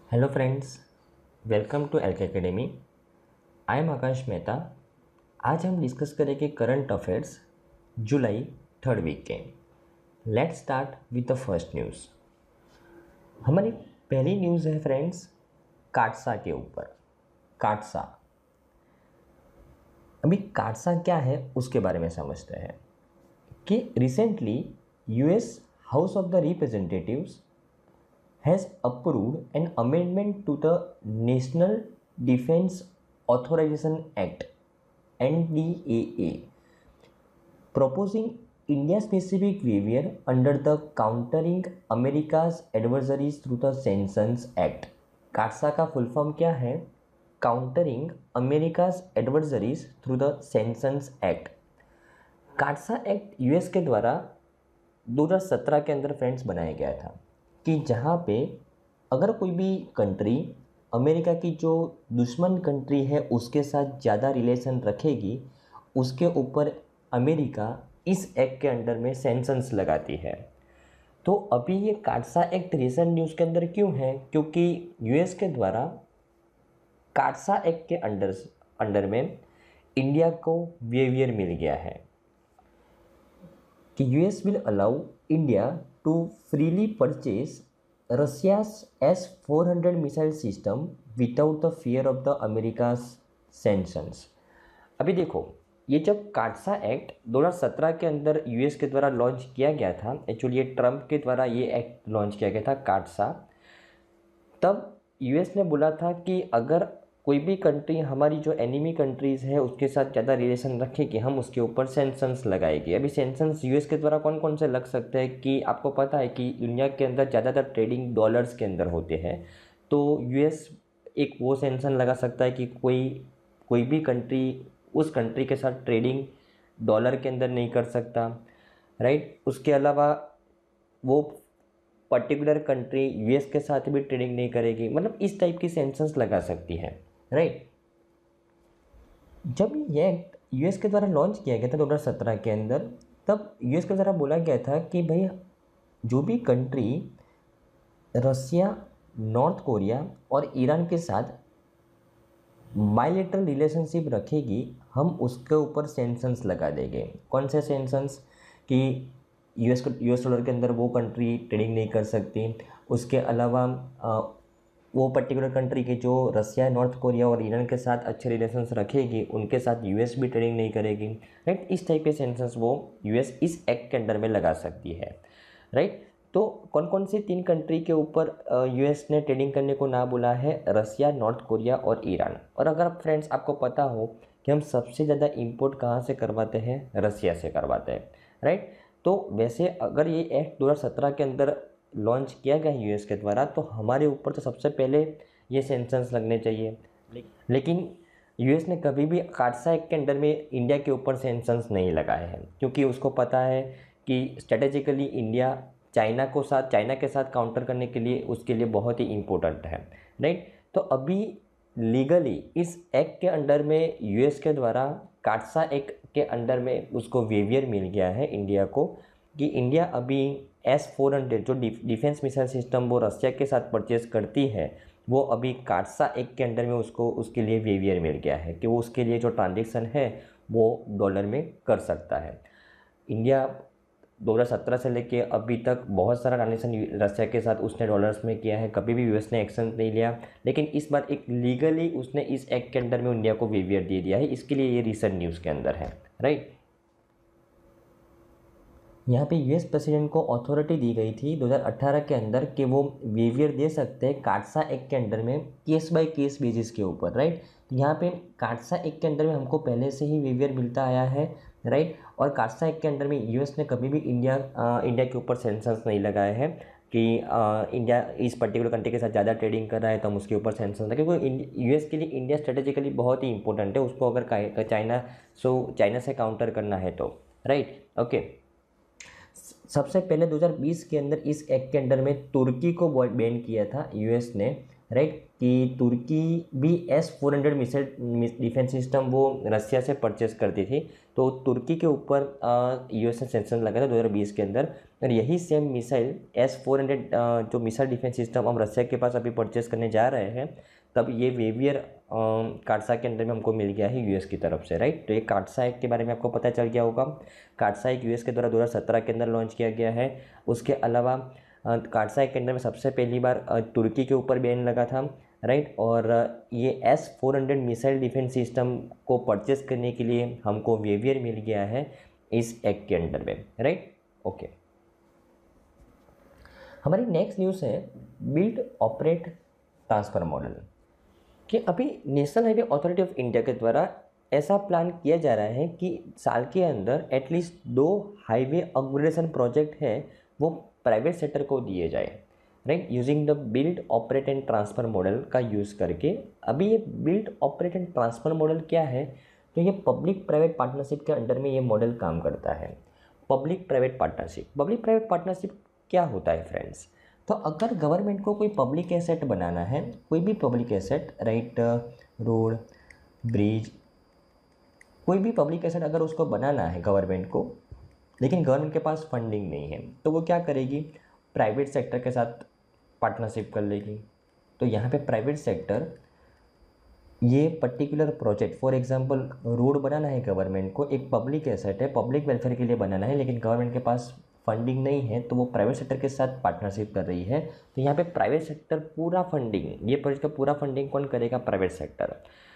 Hello friends, welcome to L K academy. I am Akash Mehta. आज हम discuss करेंगे current affairs July third week के। Let's start with the first news. हमारी पहली news है friends काटसा के ऊपर। काटसा, अभी काटसा क्या है उसके बारे में समझते हैं कि recently US house of the representatives has approved an amendment to the National Defense Authorization Act NDAA, proposing India-specific behavior under the Countering America's Adversaries Through the Sanctions Act। CAATSA का फुल फॉर्म क्या है? Countering America's adversaries through the sanctions act. CAATSA act US के द्वारा 2017 के अंदर friends बनाया गया था कि जहाँ पे अगर कोई भी कंट्री अमेरिका की जो दुश्मन कंट्री है उसके साथ ज़्यादा रिलेशन रखेगी, उसके ऊपर अमेरिका इस एक्ट के अंडर में सेंसन्स लगाती है। तो अभी ये काटसा एक्ट रिसेंट न्यूज़ के अंदर क्यों है? क्योंकि यूएस के द्वारा काटसा एक्ट के अंडर में इंडिया को वेवियर मिल गया है कि US will allow India to freely purchase Russia's S-400 missile system without the fear of the America's sanctions। अभी देखो, ये जब काटसा एक्ट 2017 के अंदर यूएस के द्वारा लॉन्च किया गया था, एक्चुअली ये ट्रंप के द्वारा ये एक्ट लॉन्च किया गया था काटसा, तब यूएस ने बोला था कि अगर कोई भी कंट्री हमारी जो एनिमी कंट्रीज़ है उसके साथ ज़्यादा रिलेशन रखे कि हम उसके ऊपर सेंसन्स लगाएंगे। अभी सेंसन्स यूएस के द्वारा कौन कौन से लग सकते हैं कि आपको पता है कि दुनिया के अंदर ज़्यादातर ट्रेडिंग डॉलर्स के अंदर होते हैं, तो यूएस एक वो सेंसन लगा सकता है कि कोई भी कंट्री उस कंट्री के साथ ट्रेडिंग डॉलर के अंदर नहीं कर सकता, राइट। उसके अलावा वो पर्टिकुलर कंट्री यूएस के साथ भी ट्रेडिंग नहीं करेगी, मतलब इस टाइप की सेंसन्स लगा सकती है, राइट। जब ये एक्ट यूएस के द्वारा लॉन्च किया गया था 2017 के अंदर, तब यूएस के द्वारा बोला गया था कि भाई जो भी कंट्री रसिया, नॉर्थ कोरिया और ईरान के साथ बायलैटरल रिलेशनशिप रखेगी, हम उसके ऊपर सेंसन्स लगा देंगे। कौन से सेंसन्स? कि यूएस डॉलर के अंदर वो कंट्री ट्रेडिंग नहीं कर सकती। उसके अलावा वो पर्टिकुलर कंट्री के जो रसिया, नॉर्थ कोरिया और ईरान के साथ अच्छे रिलेशंस रखेगी, उनके साथ यूएस भी ट्रेडिंग नहीं करेगी, राइट। इस टाइप के सेंसन्स वो यूएस इस एक्ट के अंडर में लगा सकती है, राइट। तो कौन कौन सी 3 कंट्री के ऊपर यूएस ने ट्रेडिंग करने को ना बोला है? रसिया, नॉर्थ कोरिया और ईरान। और अगर फ्रेंड्स आपको पता हो कि हम सबसे ज़्यादा इंपोर्ट कहाँ से करवाते हैं? रसिया से करवाते हैं, राइट। तो वैसे अगर ये एक्ट 2017 के अंदर लॉन्च किया गया है यूएस के द्वारा, तो हमारे ऊपर तो सबसे पहले ये सेंसन्स लगने चाहिए। लेकिन यूएस ने कभी भी काटसा एक्ट के अंडर में इंडिया के ऊपर सेंसन्स नहीं लगाए हैं, क्योंकि उसको पता है कि स्ट्रेटेजिकली इंडिया चाइना के साथ काउंटर करने के लिए उसके लिए बहुत ही इम्पोर्टेंट है, राइट। तो अभी लीगली इस एक्ट के अंडर में यूएस के द्वारा काटसा एक्ट के अंडर में उसको वेवियर मिल गया है इंडिया को, कि इंडिया अभी S-400 जो डिफेंस मिसाइल सिस्टम वो रसिया के साथ परचेज करती है, वो अभी काटसा एक्ट के अंडर में उसको उसके लिए वेवियर मिल गया है कि वो उसके लिए जो ट्रांजेक्शन है वो डॉलर में कर सकता है। इंडिया 2017 से लेके अभी तक बहुत सारा ट्रांजेक्शन रसिया के साथ उसने डॉलर्स में किया है, कभी भी यूएस ने एक्शन नहीं लिया, लेकिन इस बार एक लीगली उसने इस एक्ट के अंडर में इंडिया को वेवियर दे दिया है, इसके लिए ये रिसेंट न्यूज़ के अंदर है, राइट। यहाँ पे यूएस प्रेसिडेंट को अथॉरिटी दी गई थी 2018 के अंदर कि वो वेवियर दे सकते हैं काटसा एक्ट के अंडर में केस बाय केस बेसिस के ऊपर, राइट। तो यहाँ पे काटसा एक्ट के अंडर में हमको पहले से ही वेवियर मिलता आया है, राइट। और काटसा एक्ट के अंडर में यूएस ने कभी भी इंडिया के ऊपर सेंसन्स नहीं लगाए हैं कि इंडिया इस पर्टिकुलर कंट्री के साथ ज़्यादा ट्रेडिंग कर रहा है तो हम उसके ऊपर सेंसन्स, क्योंकि यूएस के लिए इंडिया स्ट्रेटेजिकली बहुत ही इंपॉर्टेंट है, उसको अगर चाइना से काउंटर करना है तो, राइट, ओके। सबसे पहले 2020 के अंदर इस एक्ट के अंडर में तुर्की को बैन किया था यूएस ने, राइट, कि तुर्की भी S-400 मिसाइल डिफेंस सिस्टम वो रसिया से परचेस करती थी, तो तुर्की के ऊपर यूएस ने सेंक्शन लगाया था 2020 के अंदर। और यही सेम मिसाइल S-400 जो मिसाइल डिफेंस सिस्टम हम रसिया के पास अभी परचेस करने जा रहे हैं, तब ये वेवियर कार्डसा के अंदर में हमको मिल गया है यूएस की तरफ से, राइट। तो ये कार्डसा के बारे में आपको पता चल गया होगा। कार्डसा यूएस के द्वारा 2017 के अंदर लॉन्च किया गया है। उसके अलावा कार्डसा के अंदर में सबसे पहली बार तुर्की के ऊपर बैन लगा था, राइट। और ये S-400 मिसाइल डिफेंस सिस्टम को परचेस करने के लिए हमको वेवियर मिल गया है इस एक्ट के अंडर में, राइट। ओके, हमारी नेक्स्ट न्यूज़ है बिल्ड ऑपरेट ट्रांसफ़र मॉडल, कि अभी National Highway Authority of India के द्वारा ऐसा प्लान किया जा रहा है कि साल के अंदर एटलीस्ट 2 हाईवे अपग्रेडेशन प्रोजेक्ट है वो प्राइवेट सेक्टर को दिए जाए, right, using the build operate and transfer model का यूज़ करके। अभी ये build operate and transfer model क्या है, तो ये पब्लिक प्राइवेट पार्टनरशिप के अंडर में ये मॉडल काम करता है। पब्लिक प्राइवेट पार्टनरशिप क्या होता है फ्रेंड्स? तो अगर गवर्नमेंट को कोई पब्लिक एसेट बनाना है, कोई भी public asset, right, road, bridge, कोई भी पब्लिक एसेट अगर उसको बनाना है गवर्नमेंट को, लेकिन गवर्नमेंट के पास फंडिंग नहीं है, तो वो क्या करेगी? प्राइवेट सेक्टर के साथ पार्टनरशिप कर लेगी। तो यहाँ पे प्राइवेट सेक्टर ये particular project, for example road बनाना है गवर्नमेंट को, एक पब्लिक एसेट है, पब्लिक वेलफेयर के लिए बनाना है, लेकिन गवर्नमेंट के पास फंडिंग नहीं है, तो वो प्राइवेट सेक्टर के साथ पार्टनरशिप कर रही है। तो यहाँ पे प्राइवेट सेक्टर पूरा फंडिंग, ये प्रोजेक्ट का पूरा फंडिंग कौन करेगा? Private sector.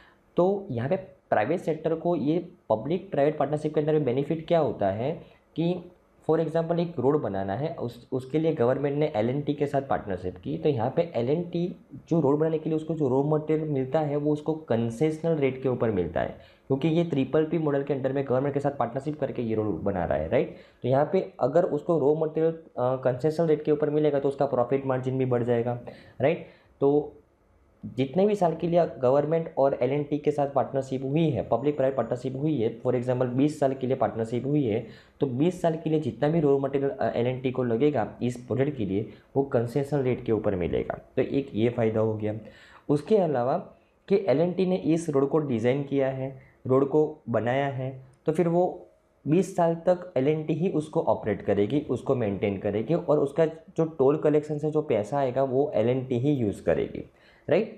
तो यहाँ पे प्राइवेट सेक्टर को ये पब्लिक प्राइवेट पार्टनरशिप के अंदर में बेनिफिट क्या होता है कि फॉर एग्जांपल एक रोड बनाना है, उसके लिए गवर्नमेंट ने L&T के साथ पार्टनरशिप की। तो यहाँ पे L&T जो रोड बनाने के लिए उसको जो रॉ मटेरियल मिलता है वो उसको कंसेशनल रेट के ऊपर मिलता है, क्योंकि ये PPP मॉडल के अंडर में गवर्नमेंट के साथ पार्टनरशिप करके ये रोड बना रहा है, राइट। तो यहाँ पे अगर उसको रॉ मटेरियल कंसेशनल रेट के ऊपर मिलेगा तो उसका प्रॉफिट मार्जिन भी बढ़ जाएगा, राइट। तो जितने भी साल के लिए गवर्नमेंट और L&T के साथ पार्टनरशिप हुई है, पब्लिक प्राइवेट पार्टनरशिप हुई है, फॉर एग्जांपल 20 साल के लिए पार्टनरशिप हुई है, तो 20 साल के लिए जितना भी रॉ मटेरियल L&T को लगेगा इस प्रोजेक्ट के लिए वो कंसेशनल रेट के ऊपर मिलेगा। तो एक ये फ़ायदा हो गया। उसके अलावा कि L&T ने इस रोड को डिज़ाइन किया है, रोड को बनाया है, तो फिर वो 20 साल तक L&T ही उसको ऑपरेट करेगी, उसको मेंटेन करेगी, और उसका जो टोल कलेक्शन से जो पैसा आएगा वो L&T ही यूज़ करेगी, राइट।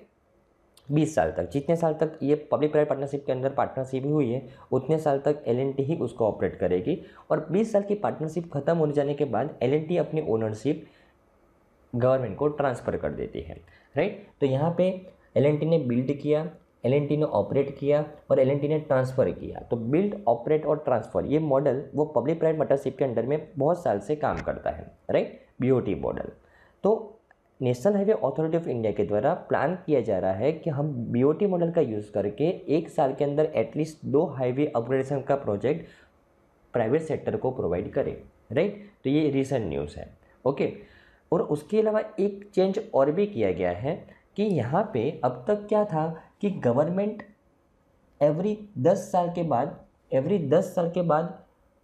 20 साल तक, जितने साल तक ये पब्लिक प्राइवेट पार्टनरशिप के अंदर पार्टनरशिप हुई है उतने साल तक L&T ही उसको ऑपरेट करेगी। और 20 साल की पार्टनरशिप खत्म हो जाने के बाद L&T अपनी ओनरशिप गवर्नमेंट को ट्रांसफ़र कर देती है, राइट। तो यहाँ पे L&T ने बिल्ड किया, L&T ने ऑपरेट किया और L&T ने ट्रांसफ़र किया। तो बिल्ड, ऑपरेट और ट्रांसफ़र ये मॉडल वो पब्लिक प्राइवेट पार्टनरशिप के अंडर में बहुत साल से काम करता है, राइट, BOT मॉडल। तो National Highway Authority of India के द्वारा प्लान किया जा रहा है कि हम BOT मॉडल का यूज़ करके एक साल के अंदर एटलीस्ट 2 हाईवे अपग्रेडेशन का प्रोजेक्ट प्राइवेट सेक्टर को प्रोवाइड करें, राइट। तो ये रिसेंट न्यूज़ है, ओके। और उसके अलावा एक चेंज और भी किया गया है कि यहाँ पे अब तक क्या था कि गवर्नमेंट एवरी 10 साल के बाद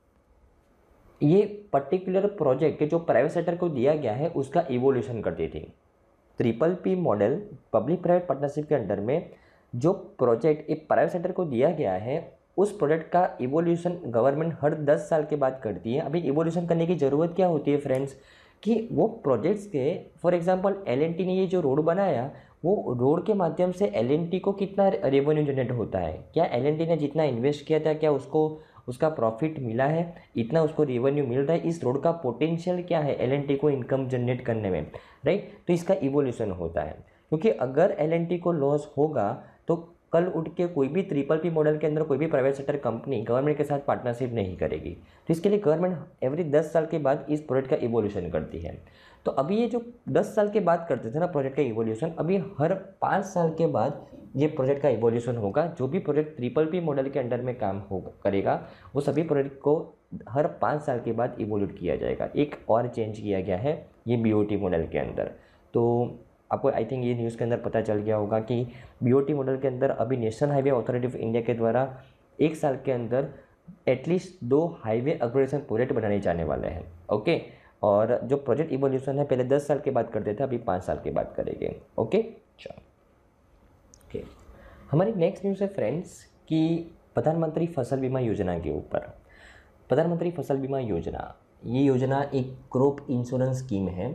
ये पर्टिकुलर प्रोजेक्ट जो प्राइवेट सेक्टर को दिया गया है उसका इवोल्यूशन करती थी। PPP model, public private partnership के अंडर में जो प्रोजेक्ट एक प्राइवेट सेक्टर को दिया गया है उस प्रोजेक्ट का इवोल्यूशन गवर्नमेंट हर 10 साल के बाद करती है। अभी इवोल्यूशन करने की ज़रूरत क्या होती है फ्रेंड्स, कि वो प्रोजेक्ट्स के, फॉर एग्जांपल L&T ने ये जो रोड बनाया, वो रोड के माध्यम से L&T को कितना रेवेन्यू जनरेट होता है, क्या L&T ने जितना इन्वेस्ट किया था क्या उसको उसका प्रॉफिट मिला है, इतना उसको रेवेन्यू मिल रहा है, इस रोड का पोटेंशियल क्या है L&T को इनकम जनरेट करने में, राइट। तो इसका इवोल्यूशन होता है, क्योंकि अगर L&T को लॉस होगा तो कल उठ के कोई भी PPP मॉडल के अंदर कोई भी प्राइवेट सेक्टर कंपनी गवर्नमेंट के साथ पार्टनरशिप नहीं करेगी। तो इसके लिए गवर्नमेंट एवरी 10 साल के बाद इस प्रोजेक्ट का इवोल्यूशन करती है। तो अभी ये जो 10 साल के बाद करते थे ना प्रोजेक्ट का इवोल्यूशन, अभी हर 5 साल के बाद ये प्रोजेक्ट का इवोल्यूशन होगा। जो भी प्रोजेक्ट PPP मॉडल के अंडर में काम करेगा वो सभी प्रोजेक्ट को हर 5 साल के बाद इवोल्यूट किया जाएगा। एक और चेंज किया गया है ये BOT मॉडल के अंदर। तो आपको आई थिंक ये न्यूज़ के अंदर पता चल गया होगा कि BOT मॉडल के अंदर अभी National Highway Authority of India के द्वारा एक साल के अंदर एटलीस्ट 2 हाईवे अपग्रेडेशन प्रोजेक्ट बनाने जाने वाले हैं, ओके। और जो प्रोजेक्ट इवोल्यूशन है पहले 10 साल के बाद करते थे, अभी 5 साल के बाद करेंगे, ओके। अच्छा, ओके। हमारी नेक्स्ट न्यूज़ है फ्रेंड्स कि प्रधानमंत्री फसल बीमा योजना के ऊपर। प्रधानमंत्री फसल बीमा योजना, ये योजना एक क्रॉप इंश्योरेंस स्कीम है।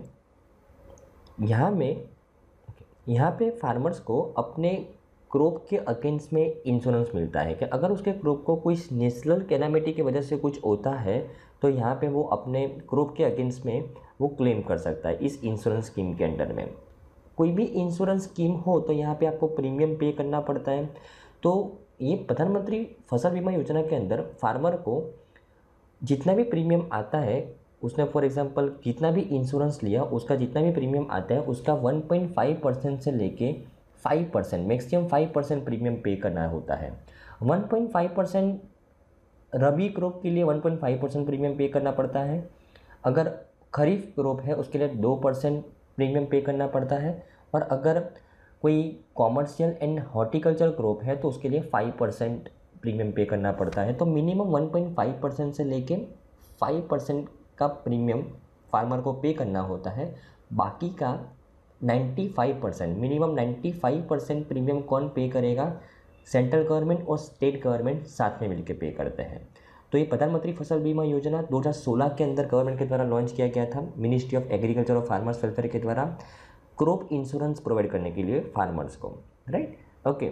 यहाँ पे फार्मर्स को अपने क्रॉप के अगेंस्ट में इंश्योरेंस मिलता है कि अगर उसके क्रॉप को कोई नेचुरल कैलामिटी की वजह से कुछ होता है तो यहाँ पे वो अपने क्रॉप के अगेंस्ट में वो क्लेम कर सकता है इस इंश्योरेंस स्कीम के अंडर में। कोई भी इंश्योरेंस स्कीम हो तो यहाँ पे आपको प्रीमियम पे करना पड़ता है। तो ये प्रधानमंत्री फसल बीमा योजना के अंदर फार्मर को जितना भी प्रीमियम आता है, उसने फॉर एग्जांपल जितना भी इंश्योरेंस लिया उसका जितना भी प्रीमियम आता है उसका 1.5% से लेके 5%, मैक्सिमम 5% प्रीमियम पे करना होता है। 1.5% रबी क्रॉप के लिए 1.5% प्रीमियम पे करना पड़ता है। अगर खरीफ क्रॉप है उसके लिए 2% प्रीमियम पे करना पड़ता है। और अगर कोई कॉमर्शियल एंड हॉर्टिकल्चर क्रॉप है तो उसके लिए 5% प्रीमियम पे करना पड़ता है। तो मिनिमम 1.5% से लेके 5% का प्रीमियम फार्मर को पे करना होता है। बाकी का 95%, मिनिमम 95% प्रीमियम कौन पे करेगा? सेंट्रल गवर्नमेंट और स्टेट गवर्नमेंट साथ में मिलकर पे करते हैं। तो ये प्रधानमंत्री फसल बीमा योजना 2016 के अंदर गवर्नमेंट के द्वारा लॉन्च किया गया था, मिनिस्ट्री ऑफ एग्रीकल्चर और फार्मर्स वेलफेयर के द्वारा, क्रॉप इंश्योरेंस प्रोवाइड करने के लिए फार्मर्स को, राइट। ओके,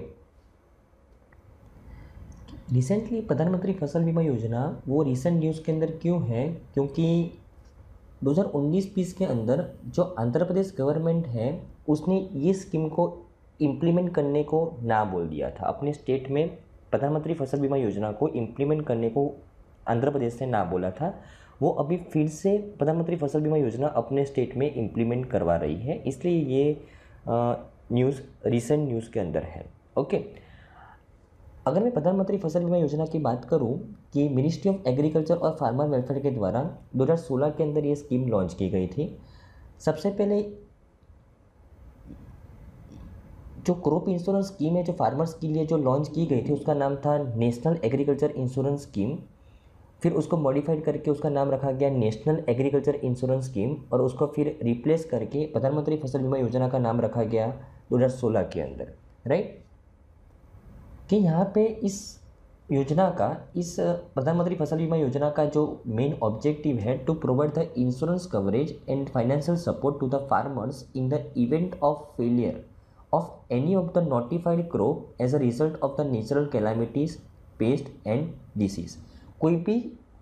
रिसेंटली प्रधानमंत्री फसल बीमा योजना वो रिसेंट न्यूज़ के अंदर क्यों है? क्योंकि 2019-20 के अंदर जो आंध्र प्रदेश गवर्नमेंट है उसने ये स्कीम को इम्प्लीमेंट करने को ना बोल दिया था। अपने स्टेट में प्रधानमंत्री फसल बीमा योजना को इम्प्लीमेंट करने को आंध्र प्रदेश ने ना बोला था। वो अभी फिर से प्रधानमंत्री फसल बीमा योजना अपने स्टेट में इम्प्लीमेंट करवा रही है, इसलिए ये न्यूज़ रिसेंट न्यूज़ के अंदर है। ओके, अगर मैं प्रधानमंत्री फसल बीमा योजना की बात करूं कि मिनिस्ट्री ऑफ एग्रीकल्चर और फार्मर वेलफेयर के द्वारा 2016 के अंदर ये स्कीम लॉन्च की गई थी। सबसे पहले जो क्रॉप इंश्योरेंस स्कीम है जो फार्मर्स के लिए जो लॉन्च की गई थी उसका नाम था नेशनल एग्रीकल्चर इंश्योरेंस स्कीम। फिर उसको मॉडिफाइड करके उसका नाम रखा गया नेशनल एग्रीकल्चर इंश्योरेंस स्कीम, और उसको फिर रिप्लेस करके प्रधानमंत्री फसल बीमा योजना का नाम रखा गया 2016 के अंदर, राइट। कि यहाँ पे इस योजना का, इस प्रधानमंत्री फसल बीमा योजना का जो मेन ऑब्जेक्टिव है to provide the insurance coverage and financial support to the farmers in the event of failure of any of the notified crop as a result of the natural calamities, pest and disease. कोई भी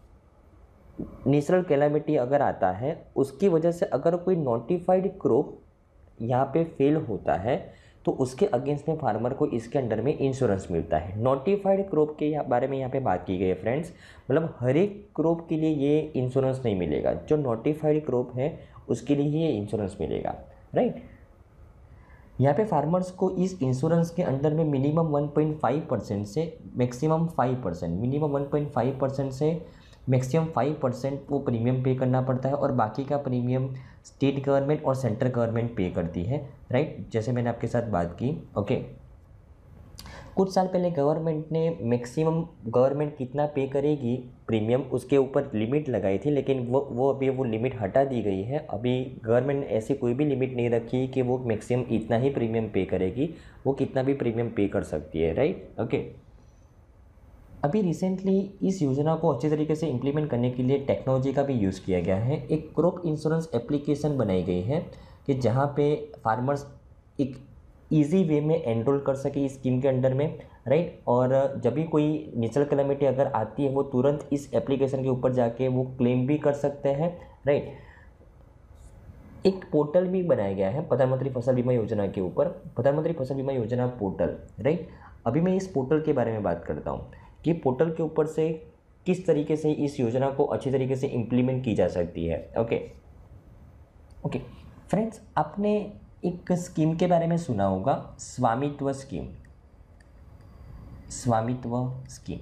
natural calamity अगर आता है उसकी वजह से अगर कोई नोटिफाइड क्रॉप यहाँ पे फेल होता है तो उसके अगेंस्ट में फार्मर को इसके अंडर में इंश्योरेंस मिलता है। नोटिफाइड क्रॉप के बारे में यहाँ पे बात की गई है फ्रेंड्स, मतलब हर एक क्रॉप के लिए ये इंश्योरेंस नहीं मिलेगा, जो नोटिफाइड क्रॉप है उसके लिए ही ये इंश्योरेंस मिलेगा, राइट। यहाँ पे फार्मर्स को इस इंश्योरेंस के अंडर में मिनिमम 1.5% से मैक्सिमम 5%, मिनिमम 1.5% से मैक्सिमम 5% वो प्रीमियम पे करना पड़ता है, और बाकी का प्रीमियम स्टेट गवर्नमेंट और सेंट्रल गवर्नमेंट पे करती है, राइट, जैसे मैंने आपके साथ बात की। ओके, कुछ साल पहले गवर्नमेंट ने मैक्सिमम गवर्नमेंट कितना पे करेगी प्रीमियम उसके ऊपर लिमिट लगाई थी, लेकिन वो अभी वो लिमिट हटा दी गई है। अभी गवर्नमेंट ने ऐसी कोई भी लिमिट नहीं रखी कि वो मैक्सिमम इतना ही प्रीमियम पे करेगी, वो कितना भी प्रीमियम पे कर सकती है, राइट। ओके, अभी रिसेंटली इस योजना को अच्छे तरीके से इम्प्लीमेंट करने के लिए टेक्नोलॉजी का भी यूज़ किया गया है। एक क्रॉप इंश्योरेंस एप्लीकेशन बनाई गई है कि जहाँ पे फार्मर्स एक इजी वे में एनरोल कर सके इस स्कीम के अंडर में, राइट। और जब भी कोई नेचुरल कैलामिटी अगर आती है वो तुरंत इस एप्लीकेशन के ऊपर जाके वो क्लेम भी कर सकते हैं, राइट। एक पोर्टल भी बनाया गया है प्रधानमंत्री फसल बीमा योजना के ऊपर, प्रधानमंत्री फसल बीमा योजना पोर्टल, राइट। अभी मैं इस पोर्टल के बारे में बात करता हूँ कि पोर्टल के ऊपर से किस तरीके से इस योजना को अच्छी तरीके से इम्प्लीमेंट की जा सकती है। ओके फ्रेंड्स, आपने एक स्कीम के बारे में सुना होगा, Swamitva scheme. Swamitva scheme,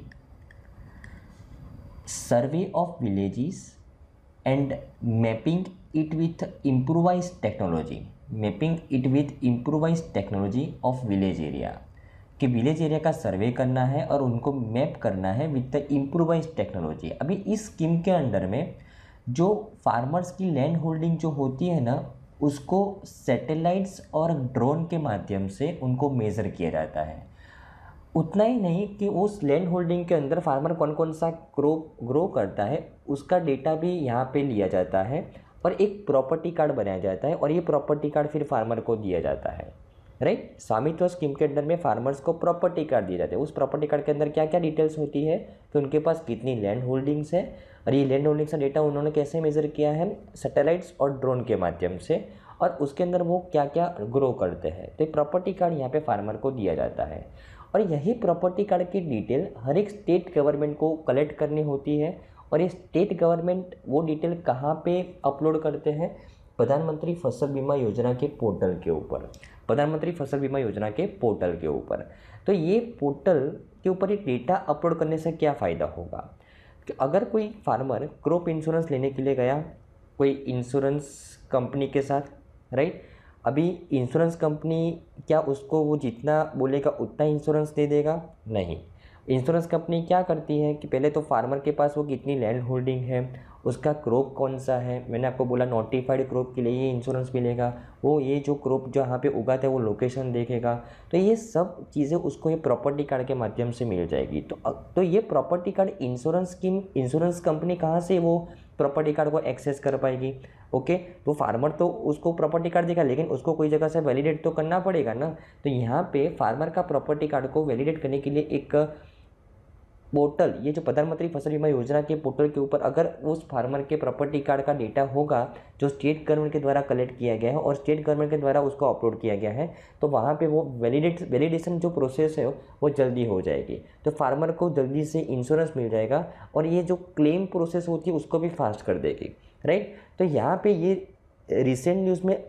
survey of villages and mapping it with improvise technology, mapping it with improvise technology of village area, कि विलेज एरिया का सर्वे करना है और उनको मैप करना है विद द इम्प्रूवाइज टेक्नोलॉजी। अभी इस स्कीम के अंडर में जो फार्मर्स की लैंड होल्डिंग जो होती है ना, उसको सैटेलाइट्स और ड्रोन के माध्यम से उनको मेज़र किया जाता है। उतना ही नहीं कि उस लैंड होल्डिंग के अंदर फार्मर कौन कौन सा क्रॉप ग्रो करता है उसका डेटा भी यहाँ पे लिया जाता है और एक प्रॉपर्टी कार्ड बनाया जाता है और ये प्रॉपर्टी कार्ड फिर फार्मर को दिया जाता है। राइट, स्वामित्व स्कीम के अंदर में फार्मर्स को प्रॉपर्टी कार्ड दिए जाते हैं। उस प्रॉपर्टी कार्ड के अंदर क्या क्या डिटेल्स होती है कि उनके पास कितनी लैंड होल्डिंग्स है और ये लैंड होल्डिंग्स का डेटा उन्होंने कैसे मेज़र किया है, सैटेलाइट्स और ड्रोन के माध्यम से, और उसके अंदर वो क्या क्या ग्रो करते हैं। तो प्रॉपर्टी कार्ड यहाँ पे फार्मर को दिया जाता है और यही प्रॉपर्टी कार्ड की डिटेल हर एक स्टेट गवर्नमेंट को कलेक्ट करनी होती है। और ये स्टेट गवर्नमेंट वो डिटेल कहाँ पे अपलोड करते हैं, प्रधानमंत्री फसल बीमा योजना के पोर्टल के ऊपर, प्रधानमंत्री फसल बीमा योजना के पोर्टल के ऊपर। तो ये पोर्टल के ऊपर ये डेटा अपलोड करने से क्या फ़ायदा होगा कि अगर कोई फार्मर क्रॉप इंश्योरेंस लेने के लिए गया कोई इंश्योरेंस कंपनी के साथ, राइट, अभी इंश्योरेंस कंपनी क्या उसको वो जितना बोलेगा उतना इंश्योरेंस दे देगा? नहीं। इंश्योरेंस कंपनी क्या करती है कि पहले तो फार्मर के पास वो कितनी लैंड होल्डिंग है, उसका क्रॉप कौन सा है, मैंने आपको बोला नोटिफाइड क्रॉप के लिए ये इंश्योरेंस मिलेगा, वो ये जो क्रॉप जहाँ पे उगाता है वो लोकेशन देखेगा। तो ये सब चीज़ें उसको ये प्रॉपर्टी कार्ड के माध्यम से मिल जाएगी। तो ये प्रॉपर्टी कार्ड इंश्योरेंस कंपनी कहाँ से वो प्रॉपर्टी कार्ड को एक्सेस कर पाएगी? ओके, तो फार्मर तो उसको प्रॉपर्टी कार्ड देगा लेकिन उसको कोई जगह से वैलिडेट तो करना पड़ेगा ना। तो यहाँ पे फार्मर का प्रॉपर्टी कार्ड को वैलिडेट करने के लिए एक पोर्टल, ये जो प्रधानमंत्री फसल बीमा योजना के पोर्टल के ऊपर अगर उस फार्मर के प्रॉपर्टी कार्ड का डेटा होगा जो स्टेट गवर्नमेंट के द्वारा कलेक्ट किया गया है और स्टेट गवर्नमेंट के द्वारा उसको अपलोड किया गया है, तो वहाँ पे वो वैलिडेशन जो प्रोसेस है वो जल्दी हो जाएगी। तो फार्मर को जल्दी से इंश्योरेंस मिल जाएगा और ये जो क्लेम प्रोसेस होती है उसको भी फास्ट कर देगी। राइट, तो यहाँ पर ये रिसेंट न्यूज़ में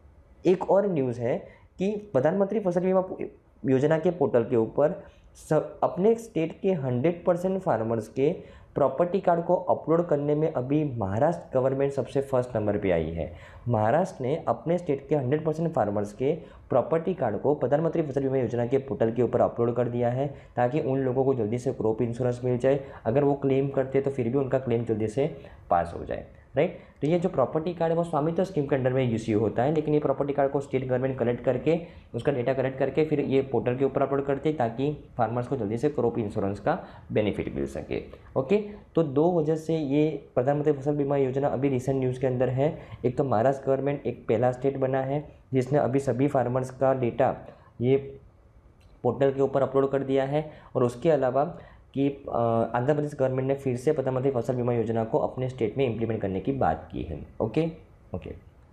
एक और न्यूज़ है कि प्रधानमंत्री फसल बीमा योजना के पोर्टल के ऊपर सब अपने स्टेट के 100% फार्मर्स के प्रॉपर्टी कार्ड को अपलोड करने में अभी महाराष्ट्र गवर्नमेंट सबसे फर्स्ट नंबर पे आई है। महाराष्ट्र ने अपने स्टेट के 100% फार्मर्स के प्रॉपर्टी कार्ड को प्रधानमंत्री फसल बीमा योजना के पोर्टल के ऊपर अपलोड कर दिया है ताकि उन लोगों को जल्दी से क्रॉप इंश्योरेंस मिल जाए। अगर वो क्लेम करते तो फिर भी उनका क्लेम जल्दी से पास हो जाए। राइट, तो ये जो प्रॉपर्टी कार्ड है वो स्वामित्व स्कीम के अंडर में इश्यू होता है, लेकिन ये प्रॉपर्टी कार्ड को स्टेट गवर्नमेंट कलेक्ट करके उसका डेटा कलेक्ट करके फिर ये पोर्टल के ऊपर अपलोड करते हैं ताकि फार्मर्स को जल्दी से क्रॉप इंश्योरेंस का बेनिफिट मिल सके। ओके, तो दो वजह से ये प्रधानमंत्री फसल बीमा योजना अभी रिसेंट न्यूज़ के अंदर है। एक तो महाराष्ट्र गवर्नमेंट एक पहला स्टेट बना है जिसने अभी सभी फार्मर्स का डेटा ये पोर्टल के ऊपर अपलोड कर दिया है, और उसके अलावा कि आंध्र प्रदेश गवर्नमेंट ने फिर से प्रधानमंत्री फसल बीमा योजना को अपने स्टेट में इम्प्लीमेंट करने की बात की है। ओके,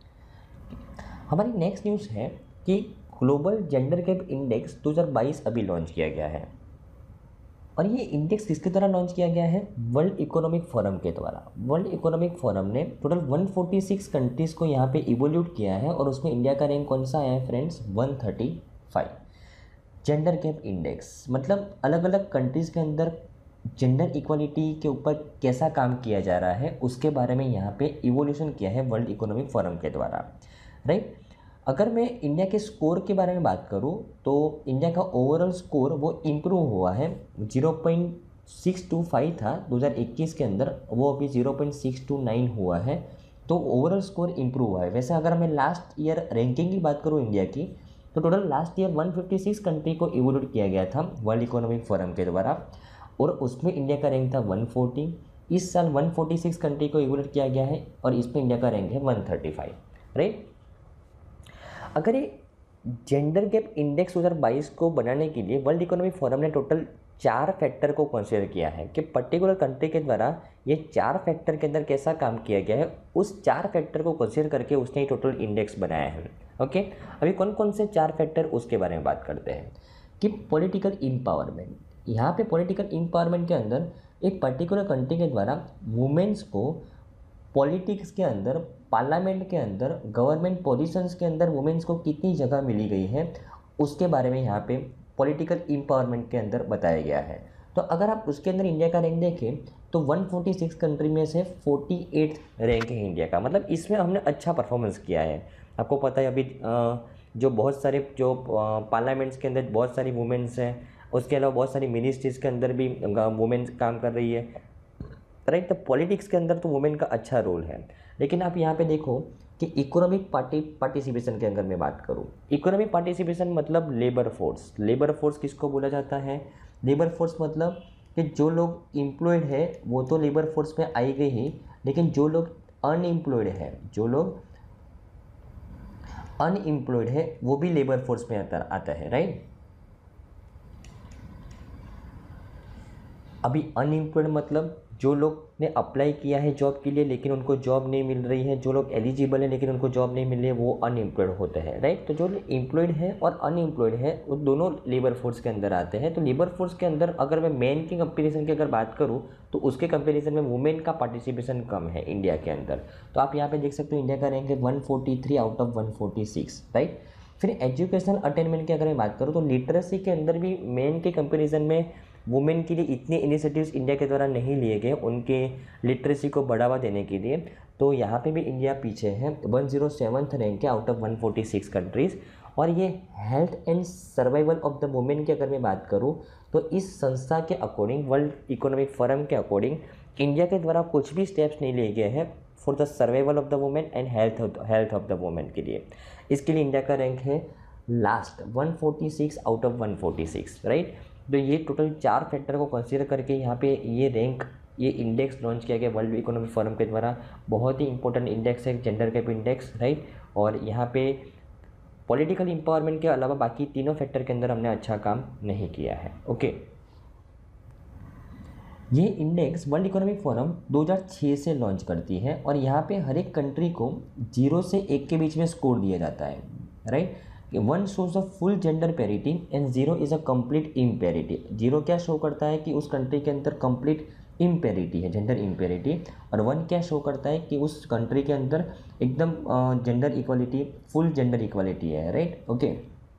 हमारी नेक्स्ट न्यूज़ है कि ग्लोबल जेंडर गैप इंडेक्स 2022 अभी लॉन्च किया गया है। और ये इंडेक्स किसके द्वारा लॉन्च किया गया है? वर्ल्ड इकोनॉमिक फोरम के द्वारा। वर्ल्ड इकोनॉमिक फोरम ने टोटल 146 कंट्रीज़ को यहाँ पे इवोल्यूट किया है और उसमें इंडिया का रैंक कौन सा आया है फ्रेंड्स? 135। जेंडर गैप इंडेक्स मतलब अलग अलग कंट्रीज़ के अंदर जेंडर इक्वालिटी के ऊपर कैसा काम किया जा रहा है उसके बारे में यहाँ पे इवोल्यूशन किया है वर्ल्ड इकोनॉमिक फोरम के द्वारा। राइट, अगर मैं इंडिया के स्कोर के बारे में बात करूँ तो इंडिया का ओवरऑल स्कोर वो इम्प्रूव हुआ है। 0.625 था 2021 के अंदर, वो अभी 0.629 हुआ है। तो ओवरऑल स्कोर इम्प्रूव हुआ है। वैसे अगर मैं लास्ट ईयर रैंकिंग की बात करूँ इंडिया की, तो टोटल लास्ट ईयर 156 कंट्री को इवोल्यूट किया गया था वर्ल्ड इकोनॉमिक फोरम के द्वारा, और उसमें इंडिया का रैंक था 140। इस साल 146 कंट्री को इवोल्यूट किया गया है और इसमें इंडिया का रैंक है 135। राइट, अगर ये जेंडर गैप इंडेक्स 2022 को बनाने के लिए वर्ल्ड इकोनॉमिक फोरम ने टोटल 4 फैक्टर को कंसीडर किया है कि पर्टिकुलर कंट्री के द्वारा ये 4 फैक्टर के अंदर कैसा काम किया गया है, उस 4 फैक्टर को कंसीडर करके उसने ये टोटल इंडेक्स बनाया है। ओके, अभी कौन कौन से 4 फैक्टर उसके बारे में बात करते हैं कि पॉलिटिकल एम्पावरमेंट। यहाँ पे पॉलिटिकल एम्पावरमेंट के अंदर एक पर्टिकुलर कंट्री के द्वारा वुमेन्स को पॉलिटिक्स के अंदर, पार्लियामेंट के अंदर, गवर्नमेंट पोजीशंस के अंदर वुमेन्स को कितनी जगह मिली गई है उसके बारे में यहाँ पे पॉलिटिकल एम्पावरमेंट के अंदर बताया गया है। तो अगर आप उसके अंदर इंडिया का रैंक देखें तो 146 कंट्री में से 48 रैंक है इंडिया का, मतलब इसमें हमने अच्छा परफॉर्मेंस किया है। आपको पता है अभी जो बहुत सारे जो पार्लियामेंट्स के अंदर बहुत सारी वुमेन्स हैं, उसके अलावा बहुत सारी मिनिस्ट्रीज़ के अंदर भी वुमेन्स काम कर रही है। राइट, तो पॉलिटिक्स के अंदर तो वुमेन का अच्छा रोल है। लेकिन आप यहाँ पे देखो कि इकोनॉमिक पार्टिसिपेशन के अगर मैं बात करूँ, इकोनॉमिक पार्टिसिपेशन मतलब लेबर फोर्स। लेबर फोर्स किसको बोला जाता है? लेबर फोर्स मतलब कि जो लोग एम्प्लॉयड है वो तो लेबर फोर्स में आई गई ही, लेकिन जो लोग अनएम्प्लॉयड है, जो लोग अनएम्प्लॉयड है वो भी लेबर फोर्स में आता है, राइट। अभी अनएम्प्लॉयड मतलब जो लोग ने अप्लाई किया है जॉब के लिए लेकिन उनको जॉब नहीं मिल रही है, जो लोग एलिजिबल है लेकिन उनको जॉब नहीं मिल रही है, वो अनएम्प्लॉयड होते हैं, राइट। तो जो एम्प्लॉयड है और अनएम्प्लॉयड है वो दोनों लेबर फोर्स के अंदर आते हैं। तो लेबर फोर्स के अंदर अगर मैं मेन के कंपेरिजन की अगर बात करूँ तो उसके कंपेरिजन में वुमेन का पार्टिसिपेशन कम है इंडिया के अंदर। तो आप यहाँ पे देख सकते हो इंडिया का रैंक है 143 आउट ऑफ 146, राइट। फिर एजुकेशनल अटेनमेंट की अगर मैं बात करूँ तो लिटरेसी के अंदर भी मेन के कंपेरिजन में वुमेन के लिए इतने इनिशिएटिव्स इंडिया के द्वारा नहीं लिए गए उनके लिटरेसी को बढ़ावा देने के लिए। तो यहाँ पे भी इंडिया पीछे है, 107th रैंक है आउट ऑफ 146 कंट्रीज़। और ये health and survival of the women की अगर मैं बात करूँ तो इस संस्था के अकॉर्डिंग, वर्ल्ड इकोनॉमिक फोरम के अकॉर्डिंग, इंडिया के द्वारा कुछ भी स्टेप्स नहीं लिए गए हैं for the survival of the women and health of the women के लिए। इसके लिए इंडिया का रैंक है लास्ट 146 आउट ऑफ 146, राइट। तो ये टोटल 4 फैक्टर को कंसीडर करके यहाँ पे ये रैंक, ये इंडेक्स लॉन्च किया गया वर्ल्ड इकोनॉमिक फोरम के द्वारा। बहुत ही इंपॉर्टेंट इंडेक्स है, जेंडर गैप इंडेक्स, राइट। और यहाँ पे पॉलिटिकल एम्पावरमेंट के अलावा बाकी तीनों फैक्टर के अंदर हमने अच्छा काम नहीं किया है, ओके। ये इंडेक्स वर्ल्ड इकोनॉमिक फोरम 2006 से लॉन्च करती है और यहाँ पे हर एक कंट्री को 0 से 1 के बीच में स्कोर दिया जाता है, right. 1 shows a full gender parity and 0 is a complete imparity. 0 क्या शो करता है कि उस कंट्री के अंदर कंप्लीट इम्पेरिटी है, जेंडर इम्पेरिटी। और 1 क्या शो करता है कि उस कंट्री के अंदर एकदम gender equality, full gender equality है, राइट, ओके।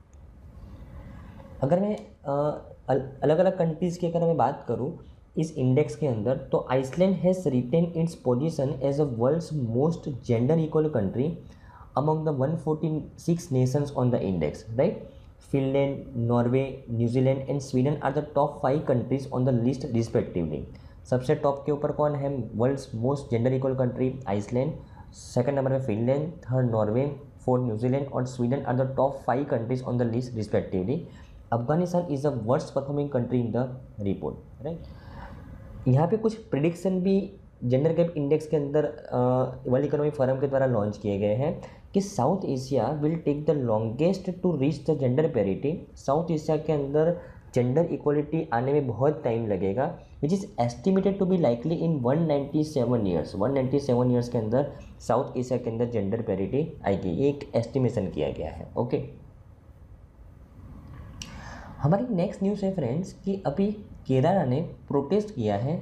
अगर मैं अलग अलग कंट्रीज़ की अगर मैं बात करूँ इस इंडेक्स के अंदर, तो Iceland has retain its position as a world's most gender equal country among the 146 nations on the index, right? Finland, Norway, New Zealand and Sweden are the top 5 countries on the list respectively. सबसे top के ऊपर कौन है? World's most gender equal country Iceland, second number में Finland, third Norway, fourth New Zealand और Sweden are the top 5 countries on the list respectively. Afghanistan is the worst performing country in the report, right. यहाँ पे कुछ prediction भी gender gap index के अंदर world Economic forum के द्वारा लॉन्च किए गए हैं कि South Asia will take the longest to reach the gender parity. South Asia के अंदर जेंडर इक्वलिटी आने में बहुत टाइम लगेगा, which is estimated to be likely in 197 years. 197 years के अंदर साउथ एशिया के अंदर जेंडर पैरिटी आएगी, ये एक एस्टिमेशन किया गया है, ओके। हमारी नेक्स्ट न्यूज़ है फ्रेंड्स कि अभी केरला ने प्रोटेस्ट किया है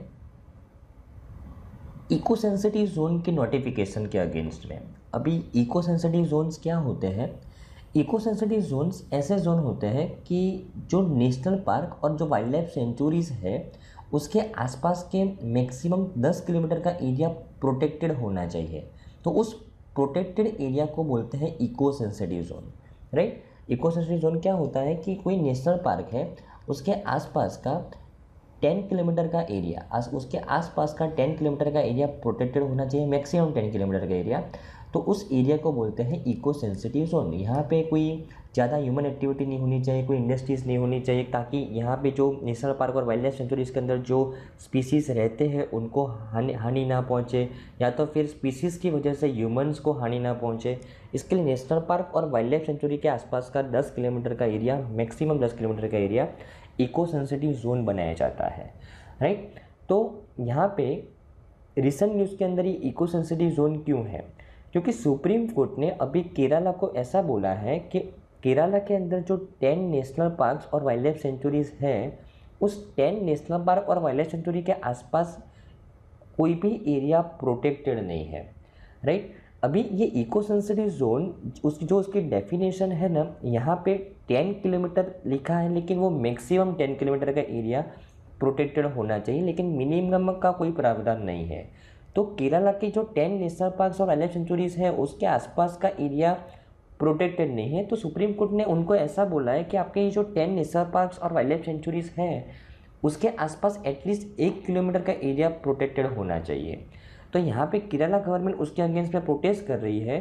इको सेंसिटिव जोन के नोटिफिकेशन के अगेंस्ट में। अभी इको सेंसिटिव जोन्स क्या होते हैं? इको सेंसिटिव जोन्स ऐसे जोन होते हैं कि जो नेशनल पार्क और जो वाइल्ड लाइफ सेंचुरीज़ है उसके आसपास के मैक्सिमम 10 किलोमीटर का एरिया प्रोटेक्टेड होना चाहिए। तो उस प्रोटेक्टेड एरिया को बोलते हैं eco sensitive zone, right. Eco sensitive zone क्या होता है कि कोई नेशनल पार्क है, उसके आसपास का 10 किलोमीटर का एरिया, उसके आसपास का 10 किलोमीटर का एरिया प्रोटेक्टेड होना चाहिए, मैक्सिमम 10 किलोमीटर का एरिया। तो उस एरिया को बोलते हैं इको सेंसिटिव जोन। यहाँ पे कोई ज़्यादा ह्यूमन एक्टिविटी नहीं होनी चाहिए, कोई इंडस्ट्रीज़ नहीं होनी चाहिए, ताकि यहाँ पे जो नेशनल पार्क और वाइल्ड लाइफ सेंचुरीज़ के अंदर जो स्पीसीज़ रहते हैं उनको हानि ना पहुँचे, या तो फिर स्पीसीज़ की वजह से ह्यूमन्स को हानि ना पहुँचे। इसके लिए नेशनल पार्क और वाइल्ड लाइफ सेंचुरी के आसपास का 10 किलोमीटर का एरिया, मैक्सिमम 10 किलोमीटर का एरिया इको सेंसिटिव जोन बनाया जाता है, राइट। तो यहाँ पे रिसेंट न्यूज़ के अंदर ये इको सेंसिटिव जोन क्यों है? क्योंकि सुप्रीम कोर्ट ने अभी केरला को ऐसा बोला है कि केरला के अंदर जो 10 नेशनल पार्क्स और वाइल्ड लाइफ सेंचुरीज़ हैं, उस 10 नेशनल पार्क और वाइल्ड लाइफ सेंचुरी के आसपास कोई भी एरिया प्रोटेक्टेड नहीं है, राइट। अभी ये इको सेंसिटिव जोन उसकी डेफिनेशन है ना, यहाँ पे 10 किलोमीटर लिखा है, लेकिन वो मैक्सिमम 10 किलोमीटर का एरिया प्रोटेक्टेड होना चाहिए, लेकिन मिनिमम का कोई प्रावधान नहीं है। तो केरला की जो 10 नेशनल पार्क्स और वाइल्ड लाइफ सेंचुरीज़ है उसके आसपास का एरिया प्रोटेक्टेड नहीं है। तो सुप्रीम कोर्ट ने उनको ऐसा बोला है कि आपके ये जो 10 नेशनल पार्क्स और वाइल्ड लाइफ सेंचुरीज़ हैं उसके आसपास एटलीस्ट 1 किलोमीटर का एरिया प्रोटेक्टेड होना चाहिए। तो यहाँ पे केरला गवर्नमेंट उसके अगेंस्ट में प्रोटेस्ट कर रही है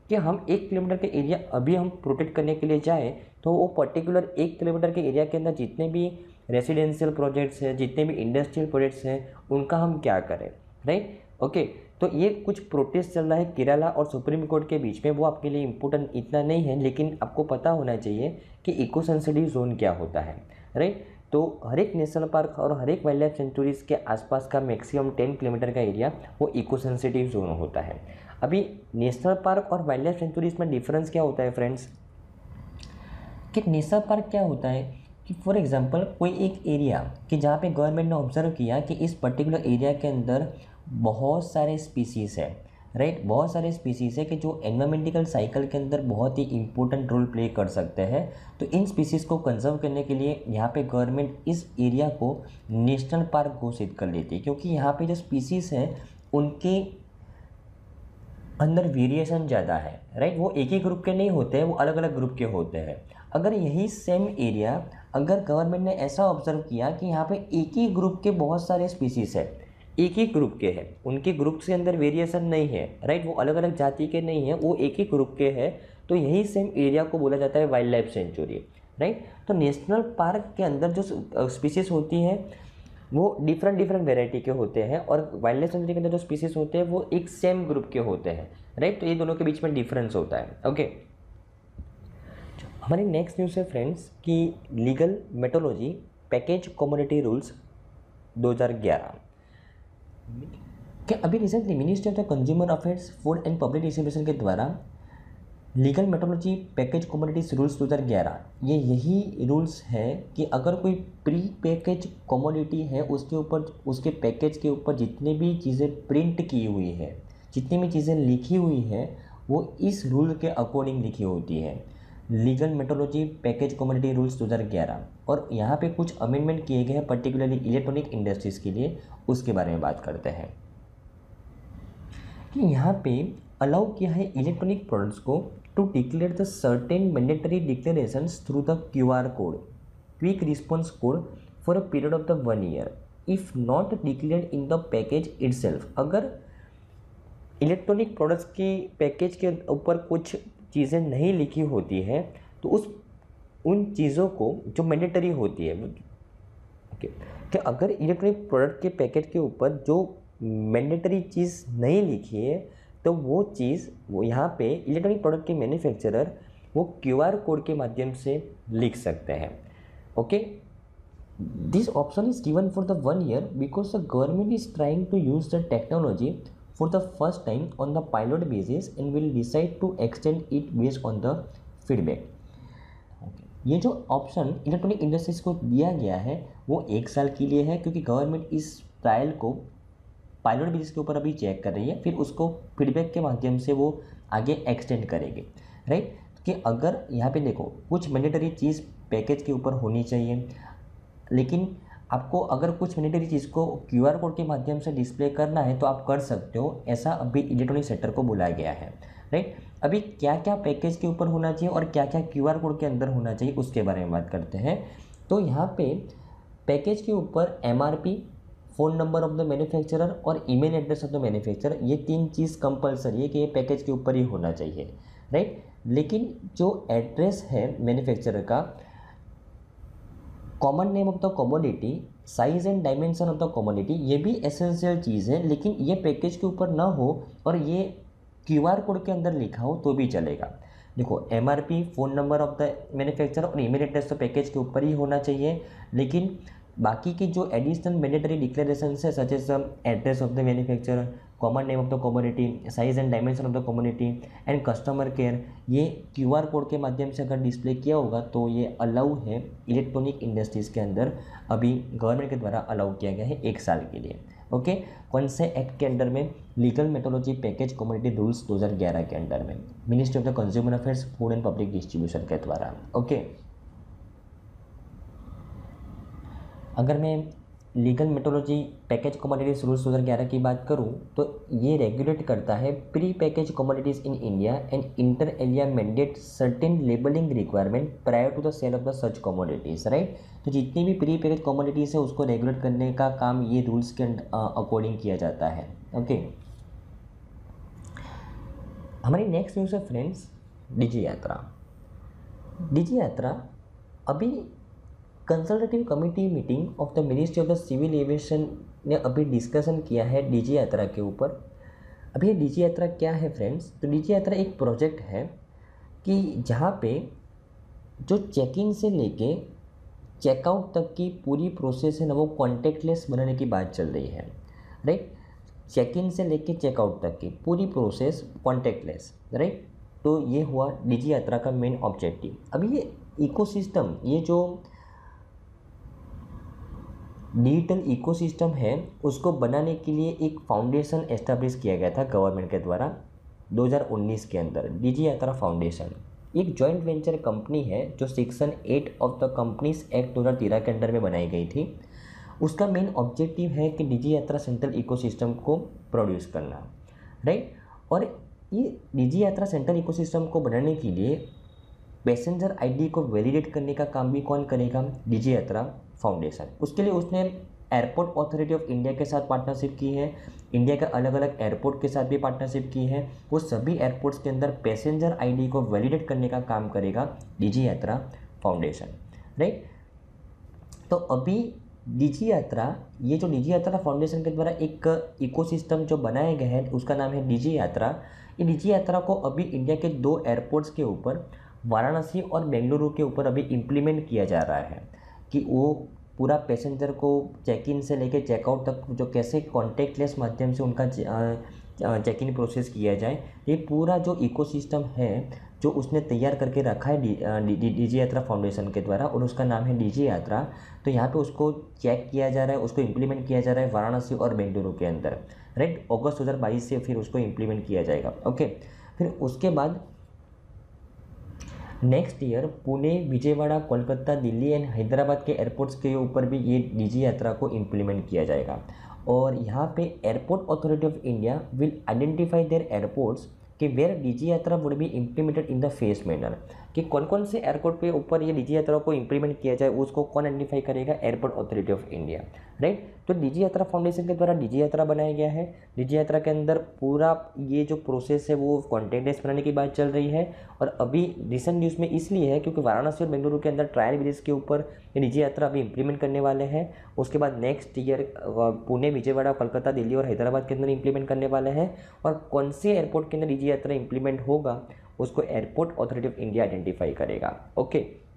कि हम 1 किलोमीटर के एरिया अभी हम प्रोटेक्ट करने के लिए जाए तो वो पर्टिकुलर 1 किलोमीटर के एरिया के अंदर जितने भी रेसिडेंशियल प्रोजेक्ट्स हैं, जितने भी इंडस्ट्रियल प्रोजेक्ट्स हैं, उनका हम क्या करें, राइट। ओके, तो ये कुछ प्रोटेस्ट चल रहा है केरला और सुप्रीम कोर्ट के बीच में, वो आपके लिए इम्पोर्टेंट इतना नहीं है, लेकिन आपको पता होना चाहिए कि इको सेंसिटिव जोन क्या होता है, राइट। तो हर एक नेशनल पार्क और हर एक वाइल्ड लाइफ सेंचुरीज़ के आसपास का मैक्सिमम 10 किलोमीटर का एरिया वो इको सेंसिटिव जोन होता है। अभी नेशनल पार्क और वाइल्ड लाइफ सेंचुरीज़ में डिफरेंस क्या होता है फ्रेंड्स, कि नेशनल पार्क क्या होता है कि फॉर एग्जांपल कोई एक एरिया कि जहाँ पे गवर्नमेंट ने ऑब्जर्व किया कि इस पर्टिकुलर एरिया के अंदर बहुत सारे स्पीसीज़ है, राइट, बहुत सारे स्पीसीज़ है कि जो एनवायरमेंटिकल साइकिल के अंदर बहुत ही इंपॉर्टेंट रोल प्ले कर सकते हैं। तो इन स्पीसीज़ को कंजर्व करने के लिए यहाँ पे गवर्नमेंट इस एरिया को नेशनल पार्क घोषित कर लेती है, क्योंकि यहाँ पे जो स्पीसीज़ हैं उनके अंदर वेरिएशन ज़्यादा है, राइट। वो एक ही ग्रुप के नहीं होते हैं, वो अलग अलग ग्रुप के होते हैं। अगर यही सेम एरिया अगर गवर्नमेंट ने ऐसा ऑब्जर्व किया कि यहाँ पे एक ही ग्रुप के बहुत सारे स्पीसीज़ है, एक ही ग्रुप के हैं, उनके ग्रुप्स के अंदर वेरिएशन नहीं है, राइट, वो अलग अलग जाति के नहीं हैं, वो एक ही ग्रुप के हैं, तो यही सेम एरिया को बोला जाता है वाइल्ड लाइफ सेंचुरी, राइट। तो नेशनल पार्क के अंदर जो स्पीसीज़ होती हैं वो डिफरेंट वेराइटी के होते हैं, और वाइल्ड लाइफ सेंचुरी के अंदर जो स्पीसीज़ होते हैं वो एक सेम ग्रुप के होते हैं, राइट। तो ये दोनों के बीच में डिफरेंस होता है। ओके, हमारी नेक्स्ट न्यूज़ है फ्रेंड्स कि legal metrology package community rules 2011 कि अभी recently ministry of the consumer affairs, food and public distribution के द्वारा legal metrology package commodities rules 2011 ये यही रूल्स है कि अगर कोई प्री पैकेज कमोडिटी है उसके ऊपर, उसके पैकेज के ऊपर जितनी भी चीज़ें प्रिंट की हुई है, जितनी भी चीज़ें लिखी हुई है, वो इस रूल के अकॉर्डिंग लिखी होती है। Legal metrology package commodity rules 2011, और यहाँ पे कुछ अमेंडमेंट किए गए हैं पर्टिकुलरली इलेक्ट्रॉनिक इंडस्ट्रीज़ के लिए, उसके बारे में बात करते हैं। कि यहाँ पे अलाउ किया है इलेक्ट्रॉनिक प्रोडक्ट्स को to declare the certain mandatory declarations through the QR code, quick response code for a period of the 1 year if not declared in the package itself. अगर इलेक्ट्रॉनिक प्रोडक्ट्स की package के ऊपर कुछ चीज़ें नहीं लिखी होती है तो उन चीज़ों को जो मैंडेटरी होती है, ओके, कि अगर इलेक्ट्रॉनिक प्रोडक्ट के पैकेज के ऊपर जो मैंडेटरी चीज़ नहीं लिखी है तो वो चीज़ वो यहाँ पे इलेक्ट्रॉनिक प्रोडक्ट के मैन्युफैक्चरर वो QR कोड के माध्यम से लिख सकते हैं। Okay, this option is given for the 1 year because the government is trying to use the technology for the first time on the pilot basis and will decide to extend it based on the feedback. ये जो option electronic industries को दिया गया है वो 1 साल के लिए है, क्योंकि गवर्नमेंट इस ट्रायल को पायलट बेसिस के ऊपर अभी चेक कर रही है, फिर उसको फीडबैक के माध्यम से वो आगे एक्सटेंड करेगी, राइट। कि अगर यहाँ पे देखो कुछ मैंडेटरी चीज़ पैकेज के ऊपर होनी चाहिए, लेकिन आपको अगर कुछ मैंडेटरी चीज़ को QR कोड के माध्यम से डिस्प्ले करना है तो आप कर सकते हो, ऐसा अभी इलेक्ट्रॉनिक सेक्टर को बुलाया गया है, राइट। अभी क्या क्या पैकेज के ऊपर होना चाहिए और क्या क्या QR कोड के अंदर होना चाहिए उसके बारे में बात करते हैं। तो यहाँ पे पैकेज के ऊपर MRP, phone number of the manufacturer और email address of the manufacturer, ये 3 चीज़ कंपलसरी है कि ये पैकेज के ऊपर ही होना चाहिए, राइट। लेकिन जो एड्रेस है मैन्युफैक्चरर का, common name of the commodity, size and dimension of the commodity, ये भी एसेंशियल चीज़ है, लेकिन ये पैकेज के ऊपर ना हो और ये QR कोड के अंदर लिखा हो तो भी चलेगा। देखो MRP, phone number of the manufacturer और ईमेल एड्रेस तो पैकेज के ऊपर ही होना चाहिए, लेकिन बाकी की जो एडिशनल मैंडेटरी डिक्लेरेशन है such as address of the manufacturer, common name of the commodity, size and dimension of the commodity and customer care, ये QR कोड के माध्यम से अगर डिस्प्ले किया होगा तो ये अलाउ है इलेक्ट्रॉनिक इंडस्ट्रीज़ के अंदर, अभी गवर्नमेंट के द्वारा अलाउ किया गया है 1 साल के लिए। ओके, कौन से एक्ट के अंडर में? Legal metrology package community rules 2011 के अंडर में, ministry of the consumer affairs, food and public distribution के द्वारा। ओके, अगर मैं legal metrology package commodities rules 2011 की बात करूं तो ये रेगुलेट करता है pre package commodities in India and inter area mandate certain labelling requirement prior to the sale of the such commodities, right. तो जितनी भी प्री पैकेज कमोडिटीज़ है उसको रेगुलेट करने का काम ये रूल्स के अकॉर्डिंग किया जाता है। ओके, हमारी नेक्स्ट न्यूज़ है फ्रेंड्स, डिजी यात्रा। डिजी यात्रा अभी consultative committee meeting of the ministry of the civil aviation ने अभी डिस्कशन किया है डिजी यात्रा के ऊपर। अभी ये डिजी यात्रा क्या है फ्रेंड्स? तो डिजी यात्रा एक प्रोजेक्ट है कि जहाँ पे जो चेक इन से लेके चेकआउट तक की पूरी प्रोसेस है ना, वो कॉन्टेक्टलेस बनाने की बात चल रही है, राइट। चेक इन से लेके चेकआउट तक की पूरी प्रोसेस कॉन्टेक्टलेस, राइट। तो ये हुआ डिजी यात्रा का मेन ऑब्जेक्टिव। अभी ये इकोसिस्टम, ये जो डिजिटल इकोसिस्टम है उसको बनाने के लिए एक फाउंडेशन एस्टैब्लिश किया गया था गवर्नमेंट के द्वारा 2019 के अंदर। डिजी यात्रा फाउंडेशन एक जॉइंट वेंचर कंपनी है जो section 8 of the companies act 2013 के अंडर में बनाई गई थी। उसका मेन ऑब्जेक्टिव है कि डिजी यात्रा सेंट्रल इकोसिस्टम को प्रोड्यूस करना, राइट। और ये डिजी यात्रा सेंट्रल इकोसिस्टम को बनाने के लिए पैसेंजर आईडी को वैलिडेट करने का काम भी कौन करेगा? डिजी यात्रा फाउंडेशन। उसके लिए उसने एयरपोर्ट अथॉरिटी ऑफ इंडिया के साथ पार्टनरशिप की है, इंडिया के अलग अलग एयरपोर्ट के साथ भी पार्टनरशिप की है। वो सभी एयरपोर्ट्स के अंदर पैसेंजर आईडी को वैलिडेट करने का काम करेगा डिजी यात्रा फाउंडेशन, राइट। तो अभी डिजी यात्रा, ये जो डिजी यात्रा फाउंडेशन के द्वारा एक इकोसिस्टम जो बनाया गया है उसका नाम है डिजी यात्रा। ये डिजी यात्रा को अभी इंडिया के 2 एयरपोर्ट्स के ऊपर, वाराणसी और बेंगलुरु के ऊपर अभी इम्प्लीमेंट किया जा रहा है कि वो पूरा पैसेंजर को चेक इन से लेके चेकआउट तक जो कैसे कॉन्टेक्टलेस माध्यम से उनका चेक इन प्रोसेस किया जाए। ये पूरा जो इकोसिस्टम है जो उसने तैयार करके रखा है डिजी यात्रा फाउंडेशन के द्वारा, और उसका नाम है डिजी यात्रा। तो यहाँ पे उसको चेक किया जा रहा है, उसको इम्प्लीमेंट किया जा रहा है वाराणसी और बेंगलुरु के अंदर, राइट। अगस्त 2022 से फिर उसको इम्प्लीमेंट किया जाएगा, ओके। फिर उसके बाद next year Pune, Vijayawada, Kolkata, Delhi and Hyderabad के एयरपोर्ट्स के ऊपर भी ये डिजी यात्रा को इम्प्लीमेंट किया जाएगा। और यहाँ पे airport authority of India will identify their airports कि where Digi Yatra would be implemented in the phase manner, कि कौन कौन से एयरपोर्ट पे ऊपर ये डिजी यात्रा को इम्प्लीमेंट किया जाए, उसको कौन आइडेंटिफाई करेगा? Airport authority of India, right. तो डिजी यात्रा फाउंडेशन के द्वारा डिजी यात्रा बनाया गया है। डिजी यात्रा के अंदर पूरा ये जो प्रोसेस है वो कॉन्टेक्टलेस बनाने की बात चल रही है। और अभी रिसेंट न्यूज़ में इसलिए है क्योंकि वाराणसी और बेंगलुरु के अंदर ट्रायल बेसिस के ऊपर ये डिजी यात्रा अभी इम्प्लीमेंट करने वाले हैं। उसके बाद नेक्स्ट ईयर पुणे, विजयवाड़ा, कोलकाता, दिल्ली और हैदराबाद के अंदर इम्प्लीमेंट करने वाले हैं। और कौन से एयरपोर्ट के अंदर डिजी यात्रा इम्प्लीमेंट होगा उसको airport authority of India identify करेगा, ओके।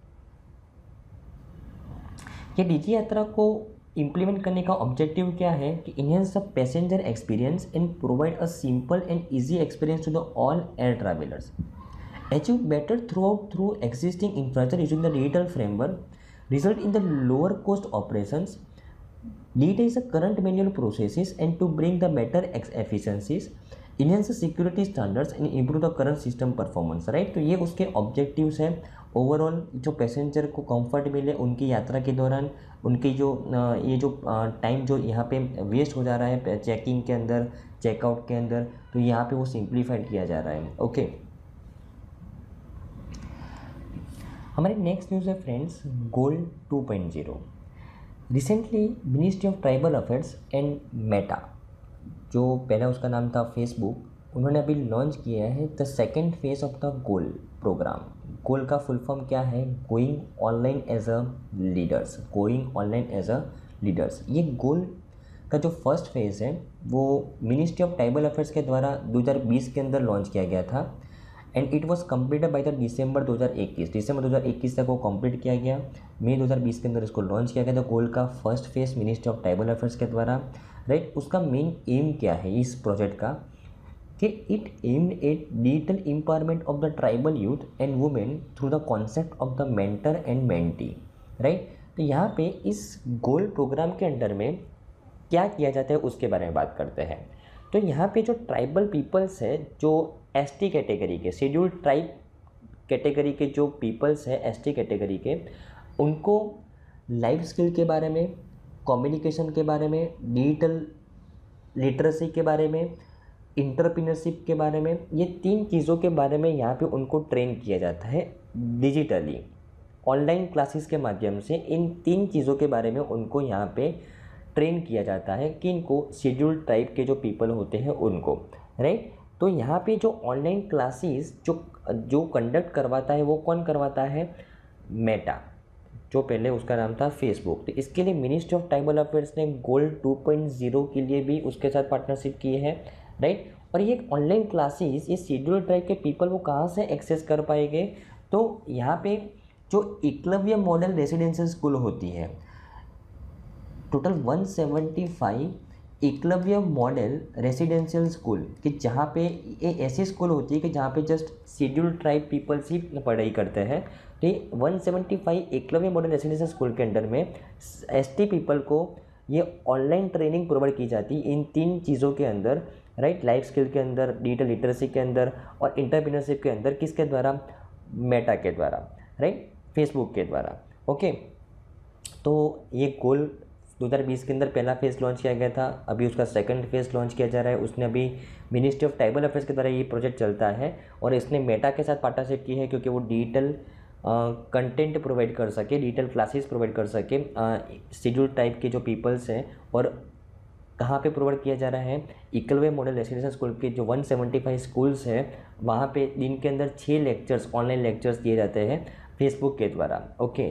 ये डिजी यात्रा को इम्प्लीमेंट करने का ऑब्जेक्टिव क्या है कि enhance the passenger experience and provide a simple and easy experience to the all air travellers, achieve better through existing infrastructure using the digital framework, result in the lower cost operations, digitize the current manual processes and to bring the better efficiencies, enhance the security standards and improve the current system performance, right। तो ये उसके objectives हैं। Overall जो passenger को comfort मिले उनकी यात्रा के दौरान, उनकी जो ये जो टाइम जो यहाँ पे वेस्ट हो जा रहा है चेकिंग के अंदर, चेकआउट के अंदर, तो यहाँ पे वो सिंप्लीफाइड किया जा रहा है, ओके। हमारी नेक्स्ट न्यूज़ है friends, GOAL 2.0। Recently ministry of tribal affairs and Meta, जो पहला उसका नाम था फेसबुक, उन्होंने अभी लॉन्च किया है the second phase of the GOAL programme. GOAL का फुल फॉर्म क्या है? Going online as a leaders, going online as a leaders. ये गोल का जो फर्स्ट फेज़ है वो मिनिस्ट्री ऑफ ट्राइबल अफेयर्स के द्वारा 2020 के अंदर लॉन्च किया गया था and it was completed by the December 2021 तक वो कंप्लीट किया गया। मई 2020 के अंदर इसको लॉन्च किया गया था गोल का first phase ministry of tribal affairs के द्वारा, राइट। उसका मेन एम क्या है इस प्रोजेक्ट का कि it aimed at digital empowerment of the tribal youth and women through the concept of the mentor and mentee, right. तो यहाँ पे इस गोल प्रोग्राम के अंडर में क्या किया जाता है उसके बारे में बात करते हैं। तो यहाँ पे जो ट्राइबल पीपल्स है, जो एसटी कैटेगरी के, शेड्यूल्ड ट्राइब कैटेगरी के जो पीपल्स हैं एसटी कैटेगरी के, उनको लाइफ स्किल के बारे में, कम्युनिकेशन के बारे में, डिजिटल लिटरेसी के बारे में, इंटरप्रेन्योरशिप के बारे में, ये 3 चीज़ों के बारे में यहाँ पे उनको ट्रेन किया जाता है डिजिटली, ऑनलाइन क्लासेस के माध्यम से। इन 3 चीज़ों के बारे में उनको यहाँ पे ट्रेन किया जाता है कि इनको शेड्यूल्ड ट्राइब के जो पीपल होते हैं उनको, राइट। तो यहाँ पे जो ऑनलाइन क्लासेस जो जो कंडक्ट करवाता है वो कौन करवाता है? मेटा, जो पहले उसका नाम था फेसबुक। तो इसके लिए मिनिस्ट्री ऑफ ट्राइबल अफेयर्स ने गोल्ड 2.0 के लिए भी उसके साथ पार्टनरशिप की है, राइट। और ये ऑनलाइन क्लासेस ये शेड्यूल ट्राइब के पीपल वो कहाँ से एक्सेस कर पाएंगे? तो यहाँ पे जो एकलव्य मॉडल रेसिडेंशियल स्कूल होती है, total 175 Eklavya model residential school, कि जहाँ पे ये ऐसी स्कूल होती है कि जहाँ पे जस्ट शेड्यूल ट्राइब पीपल्स ही पढ़ाई करते हैं। तो ये 175 एकलव्य मॉडल रेसिडेंशियल स्कूल के अंडर में एसटी पीपल को ये ऑनलाइन ट्रेनिंग प्रोवाइड की जाती है इन 3 चीज़ों के अंदर, राइट। लाइफ स्किल के अंदर, डिजिटल लिटरेसी के अंदर और इंटरप्रेन्योरशिप के अंदर। किसके द्वारा? मेटा के द्वारा, राइट, फेसबुक के द्वारा। ओके, तो ये गोल 2020 के अंदर पहला फेज़ लॉन्च किया गया था, अभी उसका सेकंड फेज़ लॉन्च किया जा रहा है। उसने अभी मिनिस्ट्री ऑफ ट्राइबल अफेयर्स के द्वारा ये प्रोजेक्ट चलता है और इसने मेटा के साथ पार्टनरशिप की है क्योंकि वो डिजिटल कंटेंट प्रोवाइड कर सके, डिजिटल क्लासेस प्रोवाइड कर सके शेड्यूल टाइप के जो पीपल्स हैं। और कहाँ पे प्रोवाइड किया जा रहा है? एकलव्य मॉडल रेसिडेंशियल स्कूल के जो 175 स्कूल्स हैं वहाँ पे दिन के अंदर 6 लेक्चर्स, ऑनलाइन लेक्चर्स दिए जाते हैं फेसबुक के द्वारा। ओके,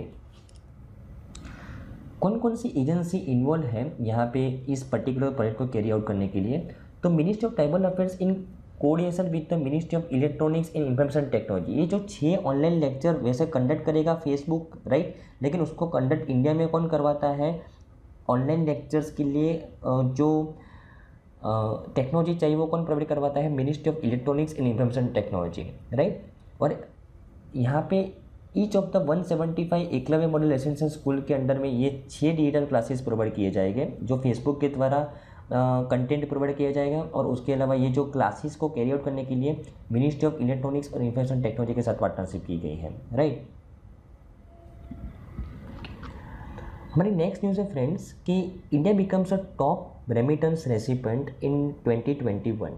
कौन कौन सी एजेंसी इन्वॉल्व है यहाँ पे इस पर्टिकुलर प्रोजेक्ट को कैरी आउट करने के लिए? तो ministry of tribal affairs in coordination with the ministry of electronics and information technology. ये जो 6 ऑनलाइन लेक्चर वैसे कंडक्ट करेगा फेसबुक, राइट, लेकिन उसको कंडक्ट इंडिया में कौन करवाता है? ऑनलाइन लेक्चर्स के लिए जो टेक्नोलॉजी चाहिए वो कौन प्रोवाइड करवाता है? Ministry of electronics and information technology, right. और यहाँ पे each of the 175 Eklavya model residential school के अंडर में ये 6 डिजिटल क्लासेस प्रोवाइड किए जाएंगे जो फेसबुक के द्वारा कंटेंट प्रोवाइड किया जाएगा। और उसके अलावा ये जो क्लासेस को कैरी आउट करने के लिए मिनिस्ट्री ऑफ इलेक्ट्रॉनिक्स और इंफॉर्मेशन टेक्नोलॉजी के साथ पार्टनरशिप की गई है, राइट। हमारी नेक्स्ट न्यूज़ है फ्रेंड्स कि India becomes a top remittance recipient in 2021।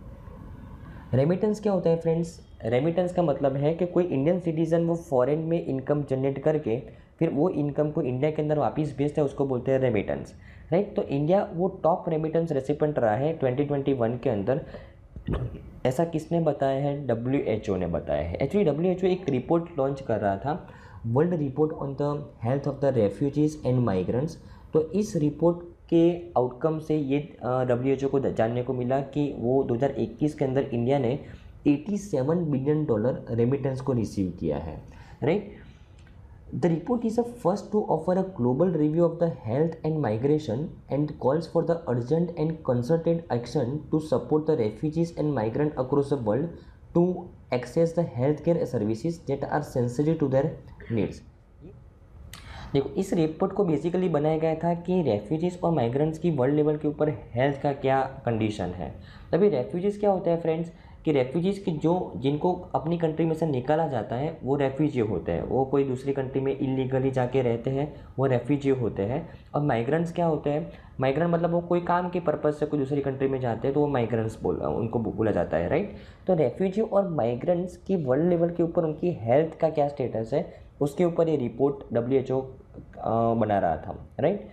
Remittance क्या होता है फ्रेंड्स? रेमिटेंस का मतलब है कि कोई इंडियन सिटीज़न वो फॉरेन में इनकम जनरेट करके फिर वो इनकम को इंडिया के अंदर वापस भेजता है, उसको बोलते हैं रेमिटेंस, राइट। तो इंडिया वो टॉप रेमिटेंस रेसिपेंट रहा है 2021 के अंदर। ऐसा किसने बताया है? WHO ने बताया है। एक्चुअली WHO एक रिपोर्ट लॉन्च कर रहा था, world report on the health of the refugees and migrants. तो इस रिपोर्ट के आउटकम से ये WHO को जानने को मिला कि वो 2021 के अंदर इंडिया ने $87 बिलियन रेमिटेंस को रिसीव किया है, right. The report is a first to offer a global review of the health and migration and calls for the urgent and concerted action to support the refugees and migrant across the world to access the health care services that are sensitive to their needs. देखो, इस report को basically बनाया गया था कि refugees और migrants की world level के ऊपर हेल्थ का क्या कंडीशन है। तभी रेफ्यूजीज़ क्या होता है फ्रेंड्स कि रेफ्यूजीज़ की जिनको अपनी कंट्री में से निकाला जाता है वो रेफ्यूजी होते हैं, वो कोई दूसरी कंट्री में इलीगली जाके रहते हैं, वो रेफ्यूजी होते हैं। और माइग्रेंट्स क्या होते हैं? माइग्रेंट मतलब वो कोई काम के पर्पज़ से कोई दूसरी कंट्री में जाते हैं तो वो माइग्रेंट्स उनको बोला जाता है, राइट। तो रेफ्यूजी और माइग्रेंट्स की वर्ल्ड लेवल के ऊपर उनकी हेल्थ का क्या स्टेटस है उसके ऊपर ये रिपोर्ट WHO बना रहा था, राइट।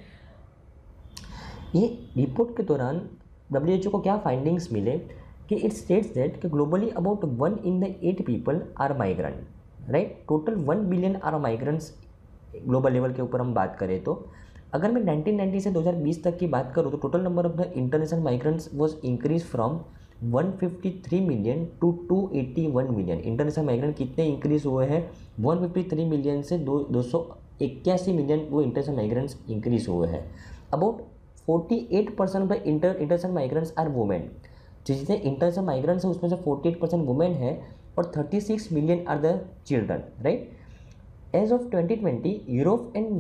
ये रिपोर्ट के दौरान WHO को क्या फाइंडिंग्स मिले कि इट स्टेट्स दैट कि globally about 1 in 8 people are migrant, right. Total 1 billion are migrants global level के ऊपर हम बात करें तो अगर मैं 1990 से 2020 तक की बात करूँ तो total number of the international migrants was increase from 153 million to 281 million. International migrant कितने इंक्रीज हुए हैं? 153 मिलियन से 281 मिलियन वो इंटरनेशनल माइग्रेंट्स इंक्रीज हुए हैं। About 48% of the international migrants are women. जितने इंटरनेशनल माइग्रेंट्स हैं उसमें से 48% वुमेन है और 36 million are the children, right. As of 2020 Europe and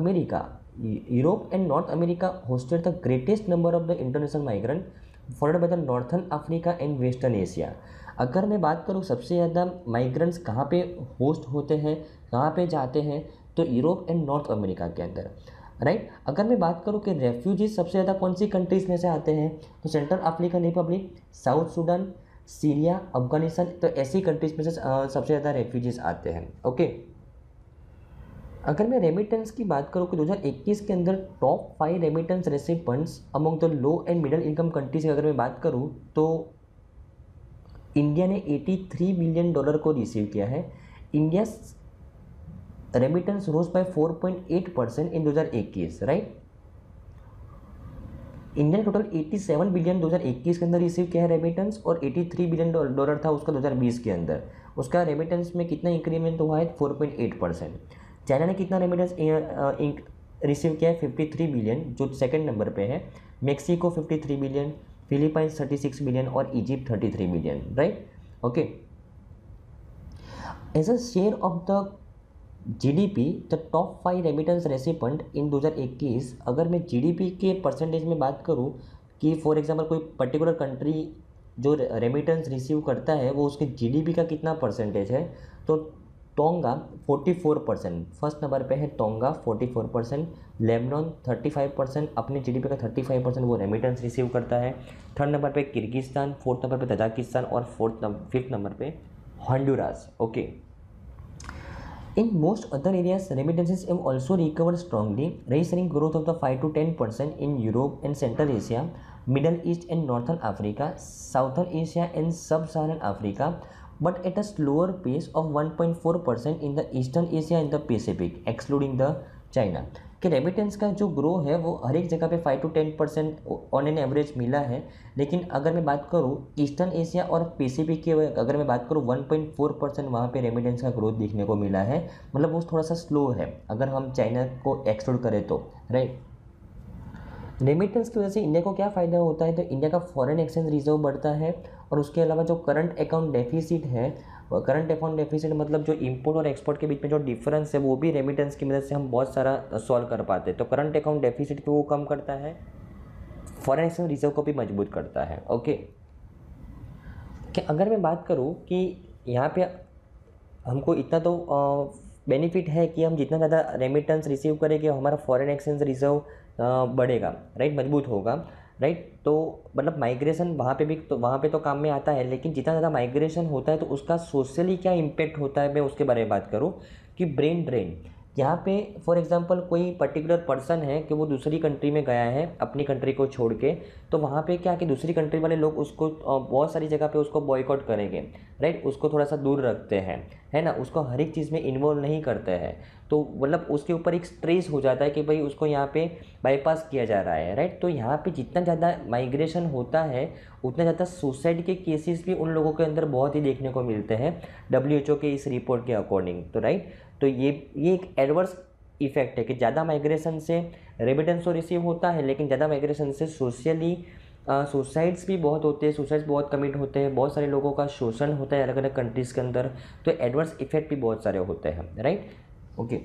North America hosted the greatest number of the international migrant, followed by the northern Africa and western Asia. अगर मैं बात करूँ सबसे ज़्यादा माइग्रेंट्स कहाँ पे होस्ट होते हैं, कहाँ पे जाते हैं, तो यूरोप एंड नॉर्थ अमेरिका के अंदर, राइट। अगर मैं बात करूँ कि रेफ्यूजीज सबसे ज़्यादा कौन सी कंट्रीज़ में से आते हैं तो Central African Republic, South Sudan, Syria, Afghanistan, तो ऐसी कंट्रीज़ में से सबसे ज़्यादा रेफ्यूजीज आते हैं, ओके। अगर मैं रेमिटेंस की बात करूँ कि 2021 के अंदर top 5 remittance recipients among the low and middle income countries की अगर मैं बात करूँ तो इंडिया ने $83 बिलियन को रिसीव किया है। India remittance rose by 4.8% in 2021, right. India ने टोटल 87 बिलियन 2021 के अंदर रिसीव किया है रेमिटेंस, और $83 बिलियन था उसका 2020 के अंदर। उसका रेमिटेंस में कितना इंक्रीमेंट हुआ है? 4.8%। चाइना ने कितना रेमिटेंस रिसीव किया है? 53 बिलियन, जो सेकंड नंबर पे है। मेक्सिको 53 बिलियन, फिलीपाइंस 36 बिलियन और Egypt 33 billion, right. Okay, as a share of the GDP the top 5 remittance recipient in 2021, अगर मैं जीडीपी के परसेंटेज में बात करूं कि फॉर एग्जांपल कोई पर्टिकुलर कंट्री जो रेमिटेंस रिसीव करता है वो उसके जीडीपी का कितना परसेंटेज है, तो टोंगा 44%, फर्स्ट नंबर पे है टोंगा 44%, लेबनान 35%, अपने जीडीपी का 35% वो रेमिटेंस रिसीव करता है। थर्ड नंबर पे किर्गिस्तान, फोर्थ नंबर पे तजाकिस्तान और फिफ्थ नंबर पे Honduras. Okay, in most other areas, remittances have also recovered strongly, registering growth of the 5 to 10% in Europe and Central Asia, Middle East and Northern Africa, Southern Asia and Sub-Saharan Africa, but at a slower pace of 1.4% in the Eastern Asia and the Pacific, excluding the China। कि remittance का जो grow है वो हर एक जगह पे 5 to 10% on an average मिला है, लेकिन अगर मैं बात करूँ ईस्टर्न एशिया और पैसिफिक की, अगर मैं बात करूँ 1.4% वहाँ पे रेमिटेंस का ग्रोथ देखने को मिला है। मतलब वो थोड़ा सा स्लो है अगर हम चाइना को एक्सक्लूड करें तो, राइट। रेमिटेंस की वजह से इंडिया को क्या फ़ायदा होता है? तो इंडिया का फॉरेन एक्सचेंज रिजर्व बढ़ता है, और उसके अलावा जो करंट अकाउंट डेफिसिट है, करंट अकाउंट डेफिसिट मतलब जो इंपोर्ट और एक्सपोर्ट के बीच में जो डिफरेंस है वो भी रेमिटेंस की मदद से हम बहुत सारा सॉल्व कर पाते हैं। तो करंट अकाउंट डेफिसिट को वो कम करता है, फॉरेन एक्सचेंज रिजर्व को भी मजबूत करता है। ओके, कि अगर मैं बात करूँ कि यहाँ पे हमको इतना तो बेनिफिट है कि हम जितना ज़्यादा रेमिटेंस रिसीव करेंगे हमारा फॉरेन एक्सचेंज रिजर्व बढ़ेगा, राइट, मजबूत होगा, राइट। तो मतलब माइग्रेशन वहाँ पे भी, तो वहाँ पे तो काम में आता है, लेकिन जितना ज़्यादा माइग्रेशन होता है तो उसका सोशली क्या इम्पेक्ट होता है, मैं उसके बारे में बात करूँ कि ब्रेन ड्रेन। यहाँ पे फॉर एग्जांपल कोई पर्टिकुलर पर्सन है कि वो दूसरी कंट्री में गया है अपनी कंट्री को छोड़ के, तो वहाँ पे क्या कि दूसरी कंट्री वाले लोग उसको बहुत सारी जगह पे उसको बॉयकॉट करेंगे, राइट, उसको थोड़ा सा दूर रखते हैं, है ना, उसको हर एक चीज़ में इन्वॉल्व नहीं करते हैं। तो मतलब उसके ऊपर एक स्ट्रेस हो जाता है कि भाई उसको यहाँ पे बाईपास किया जा रहा है, राइट। तो यहाँ पे जितना ज़्यादा माइग्रेशन होता है उतना ज़्यादा सुसाइड के केसेस भी उन लोगों के अंदर बहुत ही देखने को मिलते हैं WHO के इस रिपोर्ट के अकॉर्डिंग, तो राइट। तो ये एक एडवर्स इफेक्ट है कि ज़्यादा माइग्रेशन से रेमिटेंस तो रिसीव होता है, लेकिन ज़्यादा माइग्रेशन से सोशली सुसाइड्स भी बहुत होते हैं, सुसाइड्स बहुत कमिट होते हैं, बहुत सारे लोगों का शोषण होता है अलग अलग कंट्रीज़ के अंदर, तो एडवर्स इफेक्ट भी बहुत सारे होते हैं, राइट। ओके,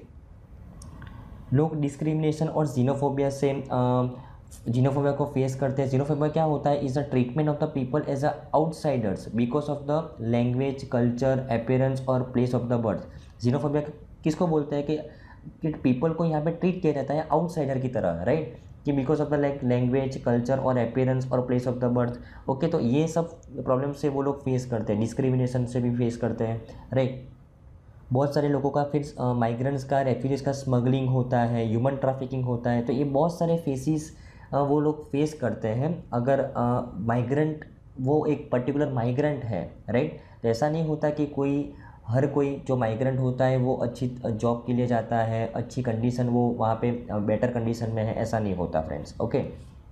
लोग डिस्क्रिमिनेशन और जीनोफोबिया से जीनोफोबिया को फेस करते हैं। जीनोफोबिया क्या होता है? Is the treatment of the people as a outsiders because of the language, culture, appearance और place of the birth. Xenophobia किसको बोलते हैं कि पीपल को यहाँ पे ट्रीट किया जाता है आउटसाइडर की तरह, राइट, कि because of the language, culture और अपीयरेंस और place of the birth. Okay, तो ये सब प्रॉब्लम से वो लोग फेस करते हैं, डिस्क्रिमिनेशन से भी फेस करते हैं, राइट। बहुत सारे लोगों का फिर माइग्रेंट्स का, रेफ्यूजीज़ का स्मगलिंग होता है, ह्यूमन ट्रैफिकिंग होता है, तो ये बहुत सारे फेसिस वो लोग फेस करते हैं अगर माइग्रेंट, वो एक पर्टिकुलर माइग्रेंट है, राइट। तो ऐसा नहीं होता कि हर कोई जो माइग्रेंट होता है वो अच्छी जॉब के लिए जाता है, अच्छी कंडीशन, वो वहाँ पे बेटर कंडीशन में है, ऐसा नहीं होता फ्रेंड्स। ओके,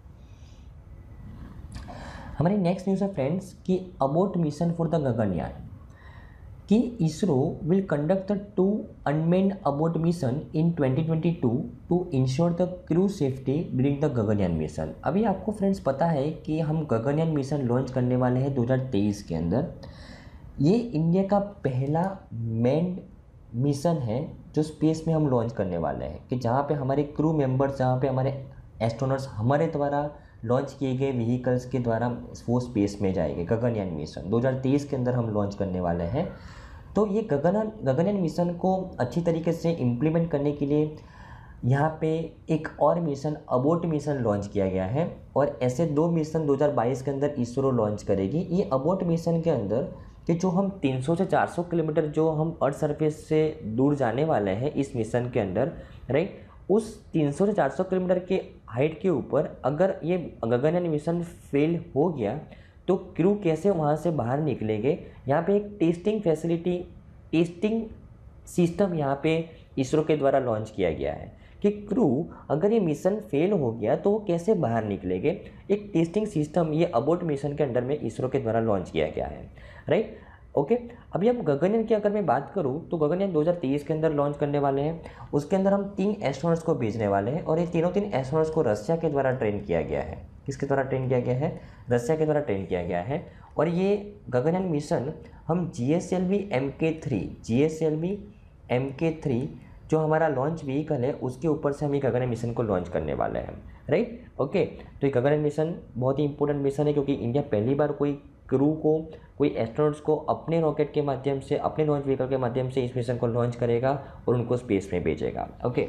हमारी नेक्स्ट न्यूज़ है फ्रेंड्स कि about mission for the Gaganyaan, कि ISRO will conduct the 2 unmanned abort mission in 2022 to ensure the crew safety during the Gaganyaan mission. अभी आपको फ्रेंड्स पता है कि हम गगनयान मिशन लॉन्च करने वाले हैं 2023 के अंदर। ये इंडिया का पहला मैन्ड मिशन है जो स्पेस में हम लॉन्च करने वाले हैं, कि जहाँ पे हमारे क्रू मेंबर्स, जहाँ पे हमारे एस्ट्रोनॉट्स हमारे द्वारा लॉन्च किए गए व्हीकल्स के द्वारा वो स्पेस में जाएंगे। गगनयान मिशन 2023 के अंदर हम लॉन्च करने वाले हैं। तो ये गगनयान मिशन को अच्छी तरीके से इम्प्लीमेंट करने के लिए यहाँ पे एक और मिशन अबोट मिशन लॉन्च किया गया है, और ऐसे 2 मिशन 2022 के अंदर इसरो लॉन्च करेगी। ये अबोट मिशन के अंदर कि जो हम 300 से 400 किलोमीटर जो हम अर्थ सरफेस से दूर जाने वाले हैं इस मिशन के अंदर, राइट, उस 300 से 400 किलोमीटर के हाइट के ऊपर अगर ये गगनयान मिशन फेल हो गया तो क्रू कैसे वहाँ से बाहर निकलेंगे, यहाँ पे एक टेस्टिंग फैसिलिटी, टेस्टिंग सिस्टम यहाँ पे इसरो के द्वारा लॉन्च किया गया है कि क्रू अगर ये मिशन फेल हो गया तो वो कैसे बाहर निकलेंगे। एक टेस्टिंग सिस्टम ये अबोट मिशन के अंडर में इसरो के द्वारा लॉन्च किया गया है, राइट। ओके, अभी हम गगनयान की अगर मैं बात करूँ तो गगनयान 2023 के अंदर लॉन्च करने वाले हैं। उसके अंदर हम 3 एस्ट्रोनॉट्स को भेजने वाले हैं और ये तीन एस्ट्रोनॉट्स को रसिया के द्वारा ट्रेन किया गया है। किसके द्वारा ट्रेन किया गया है? रसिया के द्वारा ट्रेन किया गया है। और ये गगनयान मिशन हम GSLV MK3 जो हमारा लॉन्च व्हीकल है उसके ऊपर से हम ये गगनयान मिशन को लॉन्च करने वाले हैं, राइट। ओके, तो ये गगनयान मिशन बहुत ही इंपॉर्टेंट मिशन है क्योंकि इंडिया पहली बार कोई क्रू को, कोई एस्ट्रोनॉट्स को अपने रॉकेट के माध्यम से, अपने लॉन्च व्हीकल के माध्यम से इस मिशन को लॉन्च करेगा और उनको स्पेस में भेजेगा। ओके,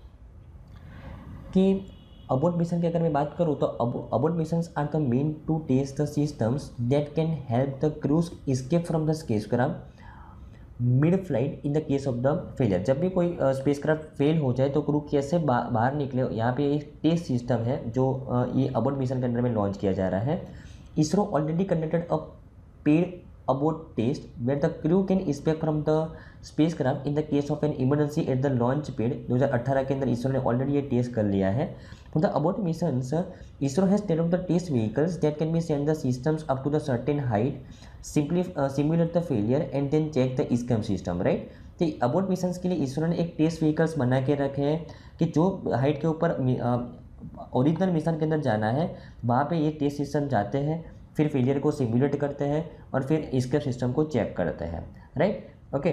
कि अबोट मिशन की अगर मैं बात करूँ तो abort missions are the main to test the systems that can help the crews escape from the spacecraft mid flight in the case of the failure. जब भी कोई स्पेसक्राफ्ट फेल हो जाए तो क्रू कैसे बाहर निकले, यहाँ पे एक टेस्ट सिस्टम है जो ये अबोट मिशन के अंदर में लॉन्च किया जा रहा है। ISRO already conducted a pad abort test where the crew can escape from the spacecraft in the case of an emergency at the launch pad. 2018 के अंदर इसरो ने ऑलरेडी ये टेस्ट कर लिया है। For the abort missions, ISRO has developed the test vehicles that can be send the systems up to the certain height, simply simulate the failure and then check the escape system, right? तो abort missions के लिए इसरो ने एक test vehicles बना के रखे हैं कि जो हाइट के ऊपर ओरिजिनल मिशन के अंदर जाना है वहाँ पे ये टेस्ट सिस्टम जाते हैं, फिर फेलियर को सिमुलेट करते हैं और फिर एस्केप सिस्टम को चेक करते हैं, राइट। ओके,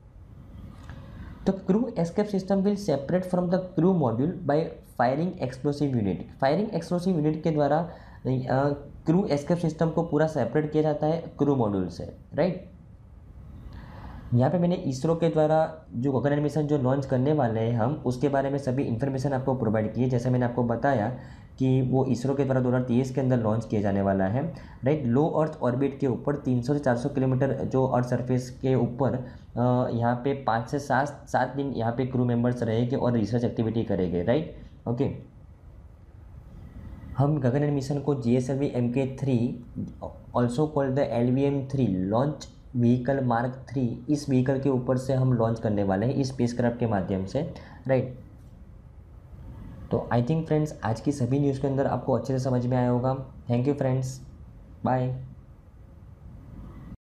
तो crew escape system will separate from the crew module by firing explosive unit. Firing explosive unit के द्वारा क्रू एस्केप सिस्टम को पूरा सेपरेट किया जाता है क्रू मॉड्यूल से, राइट। यहाँ पे मैंने इसरो के द्वारा जो गगनयान मिशन जो लॉन्च करने वाले हैं हम उसके बारे में सभी इन्फॉर्मेशन आपको प्रोवाइड की है। जैसे मैंने आपको बताया कि वो इसरो के द्वारा 2023 के अंदर लॉन्च किया जाने वाला है, राइट। लो अर्थ ऑर्बिट के ऊपर 300 से 400 किलोमीटर जो अर्थ सरफेस के ऊपर यहाँ पे 5 से 7 दिन यहाँ पे क्रू मेंबर्स रहेंगे और रिसर्च एक्टिविटी करेंगे, राइट। ओके, हम गगनयान मिशन को GSLV MK3 also called the LVM-3 launch vehicle mark 3 इस व्हीकल के ऊपर से हम लॉन्च करने वाले हैं इस स्पेसक्राफ्ट के माध्यम से, राइट। तो आई थिंक फ्रेंड्स आज की सभी न्यूज़ के अंदर आपको अच्छे से समझ में आया होगा। Thank you friends, bye.